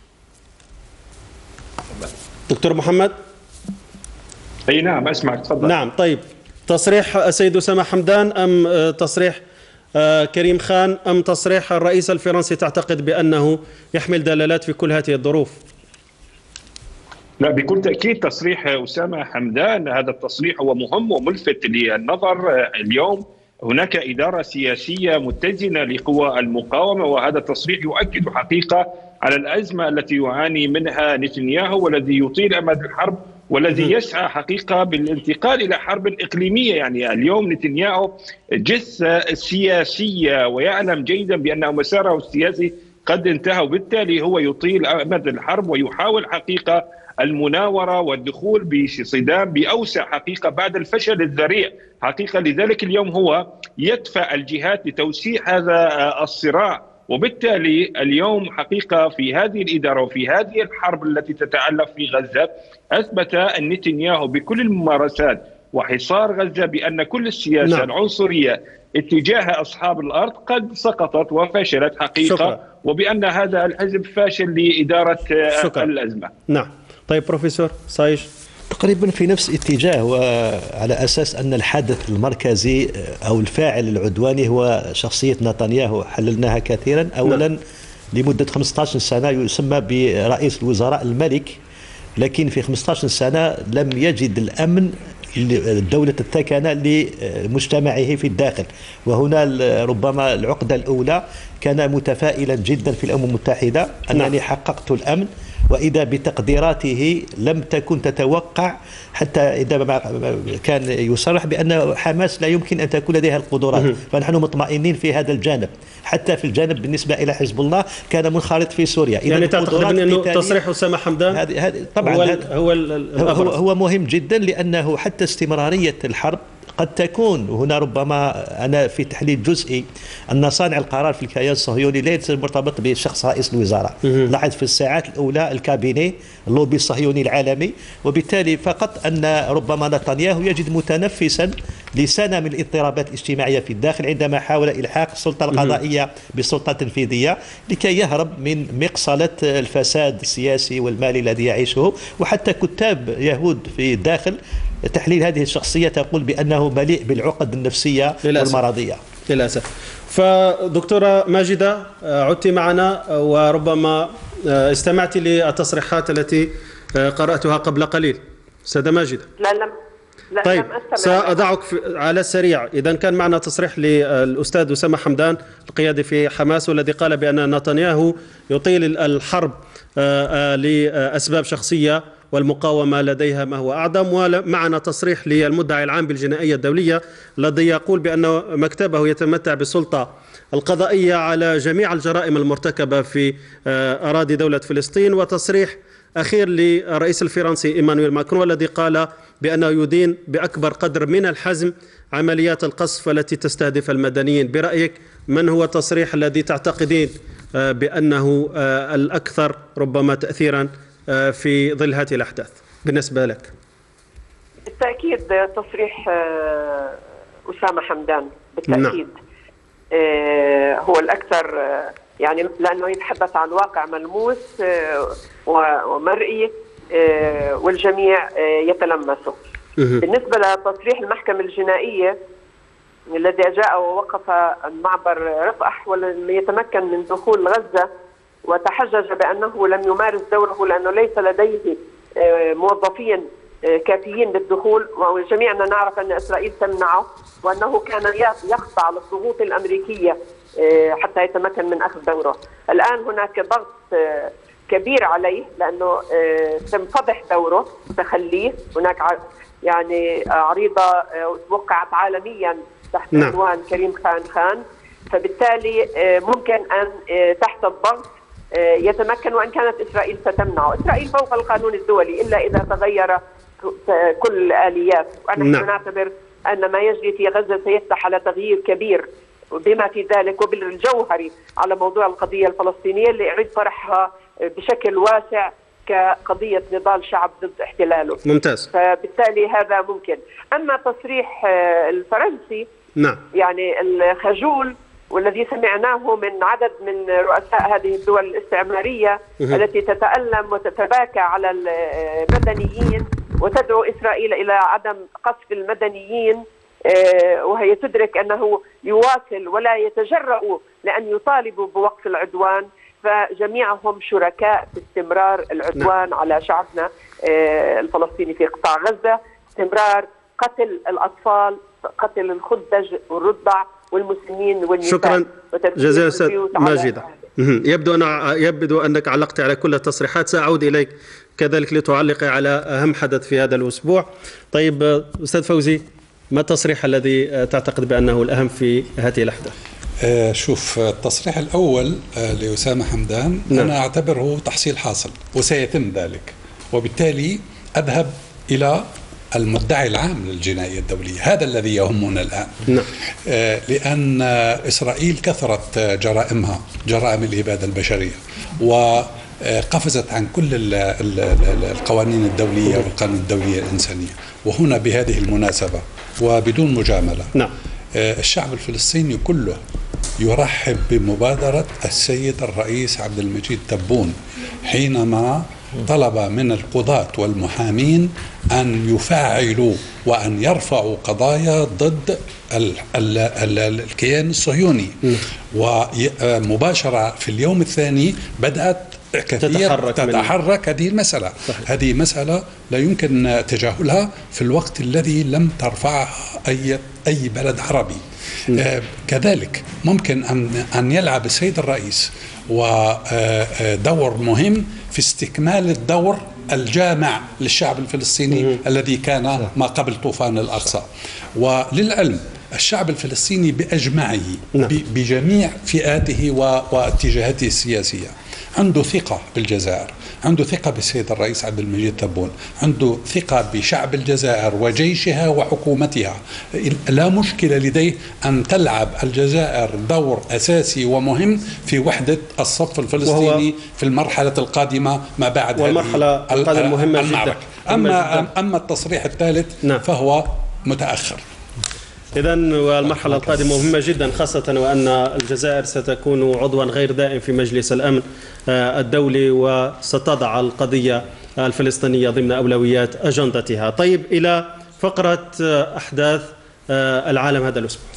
دكتور محمد؟ اي نعم اسمعك، تفضل. نعم. طيب، تصريح السيد أسامة حمدان أم تصريح كريم خان أم تصريح الرئيس الفرنسي تعتقد بأنه يحمل دلالات في كل هذه الظروف؟ لا، بكل تأكيد تصريح أسامة حمدان، هذا التصريح هو مهم وملفت للنظر. اليوم هناك إدارة سياسية متزنة لقوى المقاومة، وهذا التصريح يؤكد حقيقة على الأزمة التي يعاني منها نتنياهو، والذي يطيل أمد الحرب، والذي يسعى حقيقة بالانتقال إلى حرب إقليمية. يعني اليوم نتنياهو جثة سياسية، ويعلم جيدا بأن مساره السياسي قد انتهى، وبالتالي هو يطيل أمد الحرب ويحاول حقيقة المناورة والدخول بصدام بأوسع حقيقة بعد الفشل الذريع حقيقة. لذلك اليوم هو يدفع الجهات لتوسيع هذا الصراع، وبالتالي اليوم حقيقة في هذه الإدارة وفي هذه الحرب التي تتعلق في غزة أثبت نتنياهو بكل الممارسات وحصار غزة بأن كل السياسة نعم. العنصرية اتجاه أصحاب الأرض قد سقطت وفشلت حقيقة. شكرا. وبأن هذا الحزب فاشل لإدارة شكرا. الأزمة. نعم. طيب، بروفيسور صايش. تقريبا في نفس الاتجاه، وعلى أساس أن الحدث المركزي أو الفاعل العدواني هو شخصية نتنياهو. حللناها كثيرا. أولا نعم. لمدة خمسة عشر سنة يسمى برئيس الوزراء الملك، لكن في خمسة عشر سنة لم يجد الأمن دولة الثكنة لمجتمعه في الداخل. وهنا ربما العقدة الأولى كان متفائلا جدا في الأمم المتحدة أنني حققت الأمن وإذا بتقديراته لم تكن تتوقع، حتى إذا كان يصرح بأن حماس لا يمكن أن تكون لديها القدرات. فنحن مطمئنين في هذا الجانب. حتى في الجانب بالنسبة إلى حزب الله كان منخرط في سوريا. يعني تعتقد أنه تصريح أسامة حمدان هذه هذه طبعا هو هو, هو, هو مهم جدا، لأنه حتى استمرارية الحرب قد تكون هنا، ربما أنا في تحليل جزئي أن صانع القرار في الكيان الصهيوني ليس مرتبط بشخص رئيس الوزراء. لاحظ في الساعات الأولى الكابيني اللوبي الصهيوني العالمي، وبالتالي فقط أن ربما نتنياهو يجد متنفسا لسنة من الاضطرابات الاجتماعية في الداخل عندما حاول إلحاق السلطة القضائية بالسلطة التنفيذية لكي يهرب من مقصلة الفساد السياسي والمالي الذي يعيشه. وحتى كتاب يهود في الداخل تحليل هذه الشخصية تقول بأنه مليء بالعقد النفسية للأسف. والمرضية للأسف. فدكتورة ماجدة عدت معنا وربما استمعت للتصريحات التي قرأتها قبل قليل. سيدة ماجدة. لا لم لا طيب لم سأضعك على السريع. إذا كان معنا تصريح للأستاذ أسامة حمدان القيادي في حماس، والذي قال بأن نتنياهو يطيل الحرب لأسباب شخصية والمقاومة لديها ما هو أعظم. ومعنا تصريح للمدعي العام بالجنائية الدولية الذي يقول بأن مكتبه يتمتع بالسلطة القضائية على جميع الجرائم المرتكبة في أراضي دولة فلسطين. وتصريح أخير للرئيس الفرنسي إيمانويل ماكرون الذي قال بأنه يدين بأكبر قدر من الحزم عمليات القصف التي تستهدف المدنيين. برأيك من هو التصريح الذي تعتقدين بأنه الأكثر ربما تأثيرا في ظل هذه الأحداث بالنسبة لك؟ بالتأكيد تصريح أسامة حمدان بالتأكيد. نعم. هو الأكثر، يعني لأنه يتحدث عن واقع ملموس ومرئي والجميع يتلمسه. بالنسبة لتصريح المحكمة الجنائية الذي جاء ووقف معبر رفح ولم يتمكن من دخول غزة، وتحجج بأنه لم يمارس دوره لأنه ليس لديه موظفين كافيين للدخول، وجميعنا نعرف أن إسرائيل تمنعه، وأنه كان يخضع للضغوط الأمريكية حتى يتمكن من أخذ دوره. الآن هناك ضغط كبير عليه لأنه تم فضح دوره وتخليه. هناك يعني عريضة وقعت عالميا تحت عنوان كريم خان خان، فبالتالي ممكن أن تحت الضغط يتمكن، وإن كانت إسرائيل ستمنعه. إسرائيل فوق القانون الدولي إلا إذا تغير كل الآليات، ونحن نعم. نعتبر أن ما يجري في غزة سيفتح على تغيير كبير بما في ذلك وبالجوهري على موضوع القضية الفلسطينية اللي يعيد طرحها بشكل واسع كقضية نضال شعب ضد احتلاله. ممتاز. فبالتالي هذا ممكن. أما تصريح الفرنسي نعم. يعني الخجول والذي سمعناه من عدد من رؤساء هذه الدول الاستعمارية التي تتألم وتتباكى على المدنيين وتدعو إسرائيل إلى عدم قصف المدنيين، وهي تدرك أنه يواصل ولا يتجرأ لأن يطالبوا بوقف العدوان، فجميعهم شركاء في استمرار العدوان نعم. على شعبنا الفلسطيني في قطاع غزة، استمرار قتل الأطفال، قتل الخدج والرضع والمسلمين والنساء. شكرا جزيلا أستاذ ماجدة. يبدو أن يبدو أنك علقت على كل التصريحات. سأعود إليك كذلك لتعلقي على أهم حدث في هذا الأسبوع. طيب أستاذ فوزي، ما التصريح الذي تعتقد بأنه الأهم في هذه الأحداث؟ آه شوف، التصريح الأول آه لأسامة حمدان نعم. أنا أعتبره تحصيل حاصل وسيتم ذلك، وبالتالي أذهب إلى المدعي العام للجنائية الدولية. هذا الذي يهمنا الآن نعم. آه لأن إسرائيل كثرت جرائمها، جرائم الإبادة البشرية، وقفزت عن كل القوانين الدولية والقانون الدولية الإنسانية. وهنا بهذه المناسبة وبدون مجاملة نعم. آه الشعب الفلسطيني كله يرحب بمبادرة السيد الرئيس عبد المجيد تبون حينما طلب من القضاة والمحامين أن يفاعلوا وأن يرفعوا قضايا ضد ال ال ال الكيان الصهيوني. ومباشرة في اليوم الثاني بدأت كثير تتحرك, تتحرك هذه المسألة. صحيح. هذه مسألة لا يمكن تجاهلها في الوقت الذي لم ترفعها أي أي بلد عربي. آه كذلك ممكن أن أن يلعب السيد الرئيس ودور مهم في استكمال الدور الجامع للشعب الفلسطيني م- الذي كان ما قبل طوفان الأقصى. وللعلم الشعب الفلسطيني بأجمعه نعم. بجميع فئاته واتجاهاته السياسية عنده ثقة بالجزائر، عنده ثقة بالسيد الرئيس عبد المجيد تبون، عنده ثقة بشعب الجزائر وجيشها وحكومتها. لا مشكلة لديه أن تلعب الجزائر دور أساسي ومهم في وحدة الصف الفلسطيني في المرحلة القادمة ما بعد والمرحلة القادمة مهمة جدا. أما, جداً. أما التصريح الثالث نعم. فهو متأخر. إذن والمرحلة القادمة مهمة جدا، خاصة وأن الجزائر ستكون عضوا غير دائم في مجلس الأمن الدولي وستضع القضية الفلسطينية ضمن أولويات أجندتها. طيب، إلى فقرة أحداث العالم هذا الأسبوع.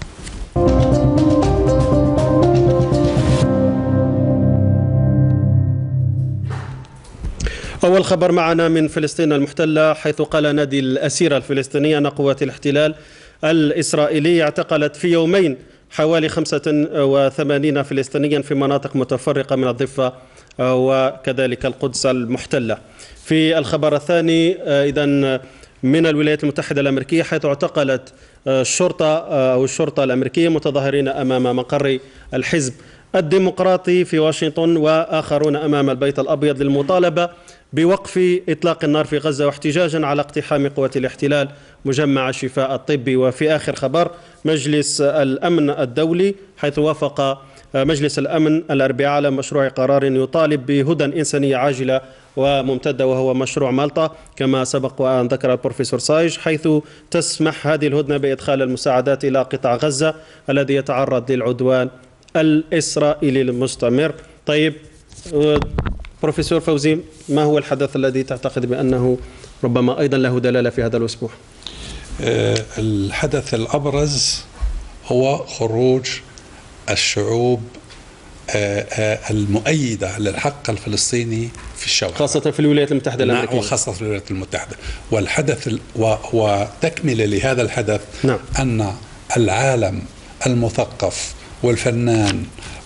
أول خبر معنا من فلسطين المحتلة، حيث قال نادي الأسيرة الفلسطينية أن قوات الاحتلال الإسرائيلية اعتقلت في يومين حوالي خمسة وثمانين فلسطينيا في مناطق متفرقة من الضفة وكذلك القدس المحتلة. في الخبر الثاني إذن من الولايات المتحدة الأمريكية، حيث اعتقلت الشرطة أو الشرطة الأمريكية متظاهرين أمام مقر الحزب الديمقراطي في واشنطن وآخرون أمام البيت الأبيض للمطالبة بوقف إطلاق النار في غزة واحتجاجا على اقتحام قوات الاحتلال مجمع الشفاء الطبي. وفي آخر خبر، مجلس الأمن الدولي، حيث وافق مجلس الأمن الأربعاء على مشروع قرار يطالب بهدى إنسانية عاجلة وممتدة، وهو مشروع مالطا كما سبق وأن ذكر البروفيسور صايج، حيث تسمح هذه الهدنة بإدخال المساعدات إلى قطاع غزة الذي يتعرض للعدوان الإسرائيلي المستمر. طيب بروفيسور فوزي، ما هو الحدث الذي تعتقد بأنه ربما أيضا له دلالة في هذا الأسبوع؟ الحدث الأبرز هو خروج الشعوب المؤيدة للحق الفلسطيني في الشوارع، خاصة في الولايات المتحدة الأمريكية. وخاصة في الولايات المتحدة. والحدث وتكملة لهذا الحدث نعم. أن العالم المثقف والفنان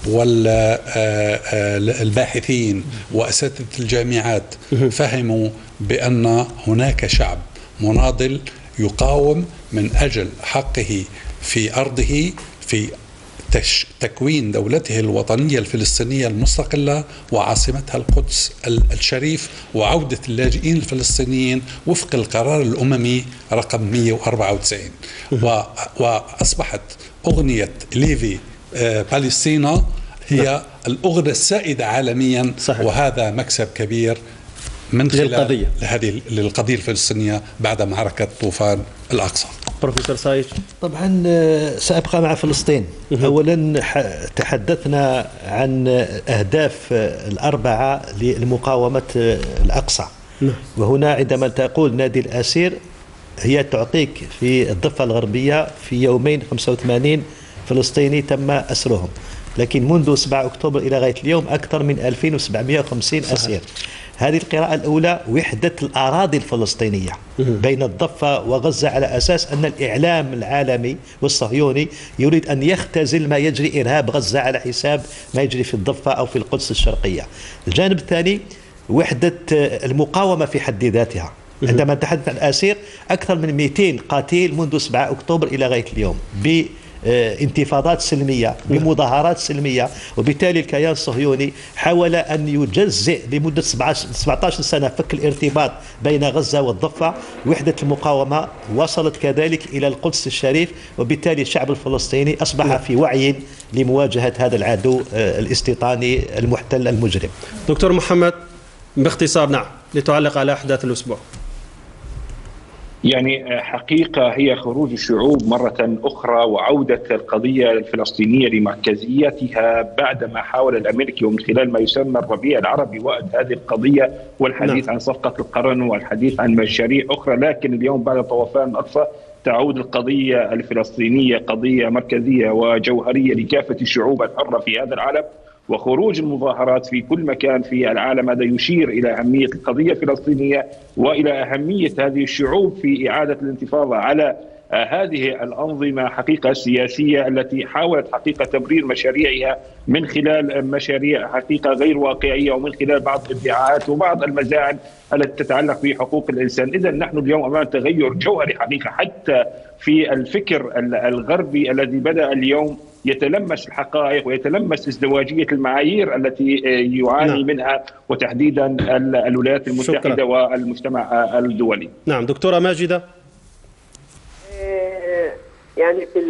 والباحثين وأساتذة الجامعات فهموا بأن هناك شعب مناضل يقاوم من أجل حقه في أرضه، في تكوين دولته الوطنية الفلسطينية المستقلة وعاصمتها القدس الشريف، وعودة اللاجئين الفلسطينيين وفق القرار الأممي رقم مئة وأربعة وتسعين. وأصبحت أغنية ليفي باليستينا هي الأغنية السائدة عالميا. صحيح. وهذا مكسب كبير من خلال للقضية. هذه للقضية الفلسطينية بعد معركة طوفان الأقصى. بروفيسور صايج. طبعا سأبقى مع فلسطين. أولا تحدثنا عن أهداف الأربعة لمقاومة الأقصى، وهنا عندما تقول نادي الأسير هي تعطيك في الضفة الغربية في يومين خمسة وثمانين فلسطيني تم أسرهم، لكن منذ سبعة أكتوبر إلى غاية اليوم أكثر من ألفين وسبعمئة وخمسين أسير. هذه القراءة الأولى وحدة الأراضي الفلسطينية بين الضفة وغزة، على أساس أن الإعلام العالمي والصهيوني يريد أن يختزل ما يجري إرهاب غزة على حساب ما يجري في الضفة أو في القدس الشرقية. الجانب الثاني وحدة المقاومة في حد ذاتها. عندما نتحدث عن الأسير أكثر من مئتين قتيل منذ سبعة أكتوبر إلى غاية اليوم بانتفاضات سلمية بمظاهرات سلمية، وبالتالي الكيان الصهيوني حاول أن يجزئ لمدة سبعة عشر سنة فك الارتباط بين غزة والضفة. وحدة المقاومة وصلت كذلك إلى القدس الشريف، وبالتالي الشعب الفلسطيني أصبح في وعي لمواجهة هذا العدو الاستيطاني المحتل المجرم. دكتور محمد، باختصار نعم، لتعلق على أحداث الأسبوع. يعني حقيقة هي خروج الشعوب مرة أخرى وعودة القضية الفلسطينية لمركزيتها بعدما حاول الأمريكي ومن خلال ما يسمى الربيع العربي وقت هذه القضية والحديث نعم. عن صفقة القرن والحديث عن مشاريع أخرى. لكن اليوم بعد طوفان الأقصى تعود القضية الفلسطينية قضية مركزية وجوهرية لكافة الشعوب الحرة في هذا العالم. وخروج المظاهرات في كل مكان في العالم. هذا يشير إلى أهمية القضية الفلسطينية وإلى أهمية هذه الشعوب في إعادة الانتفاضة على هذه الأنظمة حقيقة السياسية التي حاولت حقيقة تبرير مشاريعها من خلال مشاريع حقيقة غير واقعية ومن خلال بعض الادعاءات وبعض المزاعم التي تتعلق بحقوق الإنسان. إذا نحن اليوم أمام تغير جوهري حقيقة حتى في الفكر الغربي الذي بدأ اليوم يتلمس الحقائق ويتلمس ازدواجية المعايير التي يعاني نعم. منها وتحديدا الولايات المتحدة شكرا. والمجتمع الدولي. نعم دكتورة ماجدة. يعني في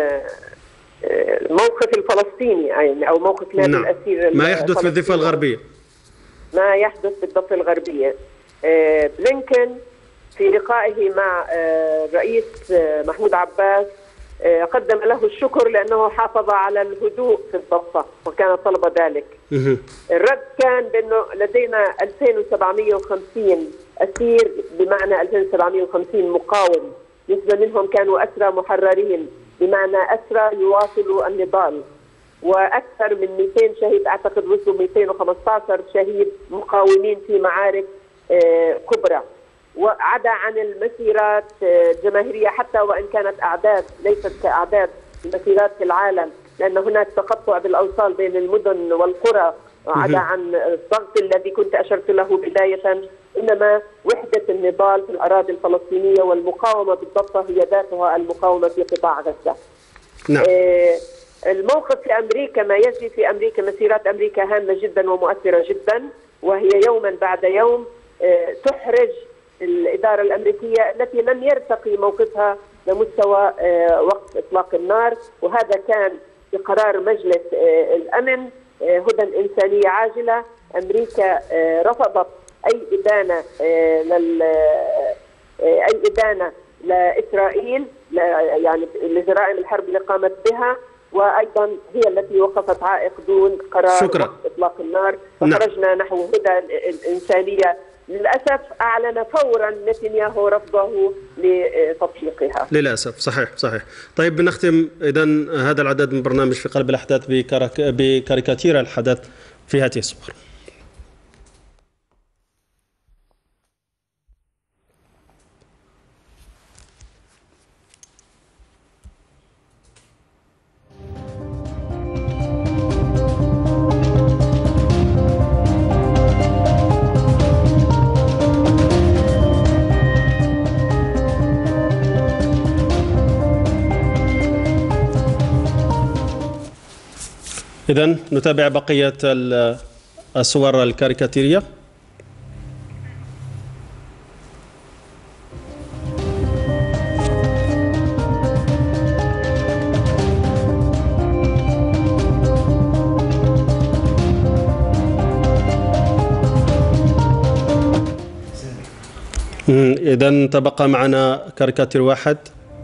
الموقف الفلسطيني يعني او موقف نادي نعم. الاسير ما يحدث في الضفه الغربيه ما يحدث في الضفه الغربيه. بلينكن في لقائه مع الرئيس محمود عباس قدم له الشكر لانه حافظ على الهدوء في الضفه وكان طلب ذلك. الرد كان بانه لدينا ألفين وسبعمئة وخمسين اسير، بمعنى ألفين وسبعمئة وخمسين مقاوم، نسبة منهم كانوا أسرى محررين، بمعنى أسرى يواصلوا النضال، وأكثر من مئتين شهيد، أعتقد وصلوا مئتين وخمسة عشر شهيد مقاومين في معارك كبرى، وعدا عن المسيرات الجماهيرية حتى وإن كانت أعداد ليست كأعداد المسيرات في العالم، لأن هناك تقطع بالأوصال بين المدن والقرى، عدا عن الضغط الذي كنت أشرت له بداية، إنما وحدة النضال في الأراضي الفلسطينية والمقاومة بالضبط هي ذاتها المقاومة في قطاع غزة. نعم. آه الموقف في أمريكا، ما يجري في أمريكا، مسيرات أمريكا هامة جدا ومؤثرة جدا، وهي يوما بعد يوم آه تحرج الإدارة الأمريكية التي لم يرتقي موقفها لمستوى آه وقف إطلاق النار، وهذا كان بقرار مجلس آه الأمن آه هدى إنسانية عاجلة. أمريكا آه رفضت أي إدانة آه لل آه أي إدانة لإسرائيل يعني لجرائم الحرب اللي قامت بها، وأيضا هي التي وقفت عائق دون قرار شكرا. إطلاق النار، فخرجنا نعم. نحو هدى الإنسانية. للأسف أعلن فورا نتنياهو رفضه لتطبيقها. للأسف صحيح صحيح. طيب بنختم إذن هذا العدد من برنامج في قلب الأحداث بكاريكاتير الحدث في هذه الصور. إذن نتابع بقية الصور الكاريكاتيرية. إذن تبقى معنا كاريكاتير واحد.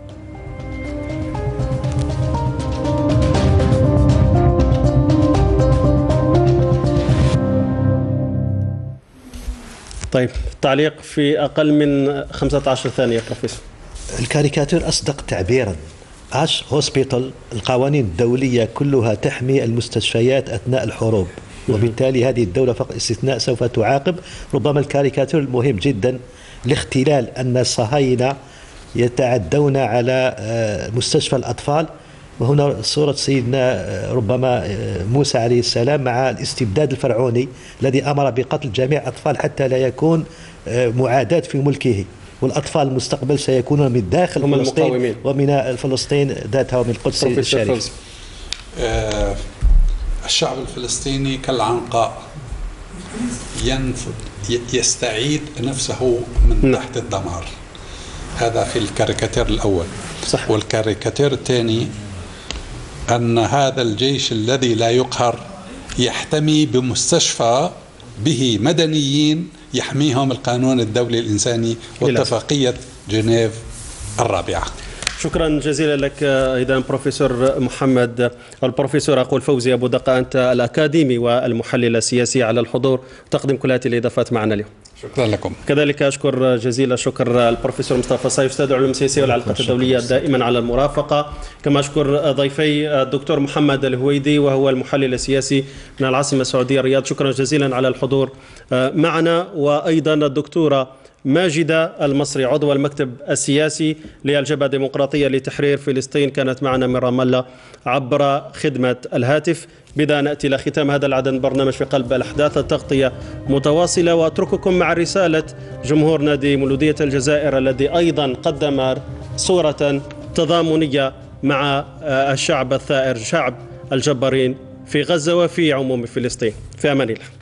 طيب تعليق في أقل من خمسة عشر ثانية بروفيسور. الكاريكاتير أصدق تعبيرا. عاش هوسبيتال، القوانين الدولية كلها تحمي المستشفيات أثناء الحروب، وبالتالي هذه الدولة فقط استثناء سوف تعاقب. ربما الكاريكاتير المهم جدا لاختلال أن الصهاينة يتعدون على مستشفى الأطفال، وهنا صورة سيدنا ربما موسى عليه السلام مع الاستبداد الفرعوني الذي أمر بقتل جميع الأطفال حتى لا يكون معاداة في ملكه، والأطفال المستقبل سيكونون من داخل فلسطين ومن فلسطين ذاتها ومن القدس الشريف. آه الشعب الفلسطيني كالعنقاء ينفذ يستعيد نفسه من تحت الدمار. هذا في الكاريكاتير الأول. صح. والكاريكاتير الثاني أن هذا الجيش الذي لا يقهر يحتمي بمستشفى به مدنيين يحميهم القانون الدولي الإنساني واتفاقية جنيف الرابعة. شكرا جزيلا لك أيضا بروفيسور محمد، البروفيسور أقول فوزي أبو دقة، أنت الأكاديمي والمحلل السياسي على الحضور، تقدم كل هذه الإضافات معنا اليوم. شكرا لكم. كذلك أشكر جزيل الشكر البروفيسور مصطفى صايف أستاذ العلوم السياسية والعلاقات الدولية دائما على المرافقة، كما أشكر ضيفي الدكتور محمد الهويدي وهو المحلل السياسي من العاصمة السعودية الرياض، شكرا جزيلا على الحضور معنا، وأيضا الدكتورة ماجدة المصري عضو المكتب السياسي للجبهة الديمقراطية لتحرير فلسطين، كانت معنا من رام الله عبر خدمة الهاتف. بذا نأتي إلى ختام هذا العدد من برنامج في قلب الأحداث، التغطية متواصلة، وأترككم مع رسالة جمهور نادي مولودية الجزائر الذي أيضا قدم صورة تضامنية مع الشعب الثائر، شعب الجبارين في غزة وفي عموم فلسطين. في أمان الله.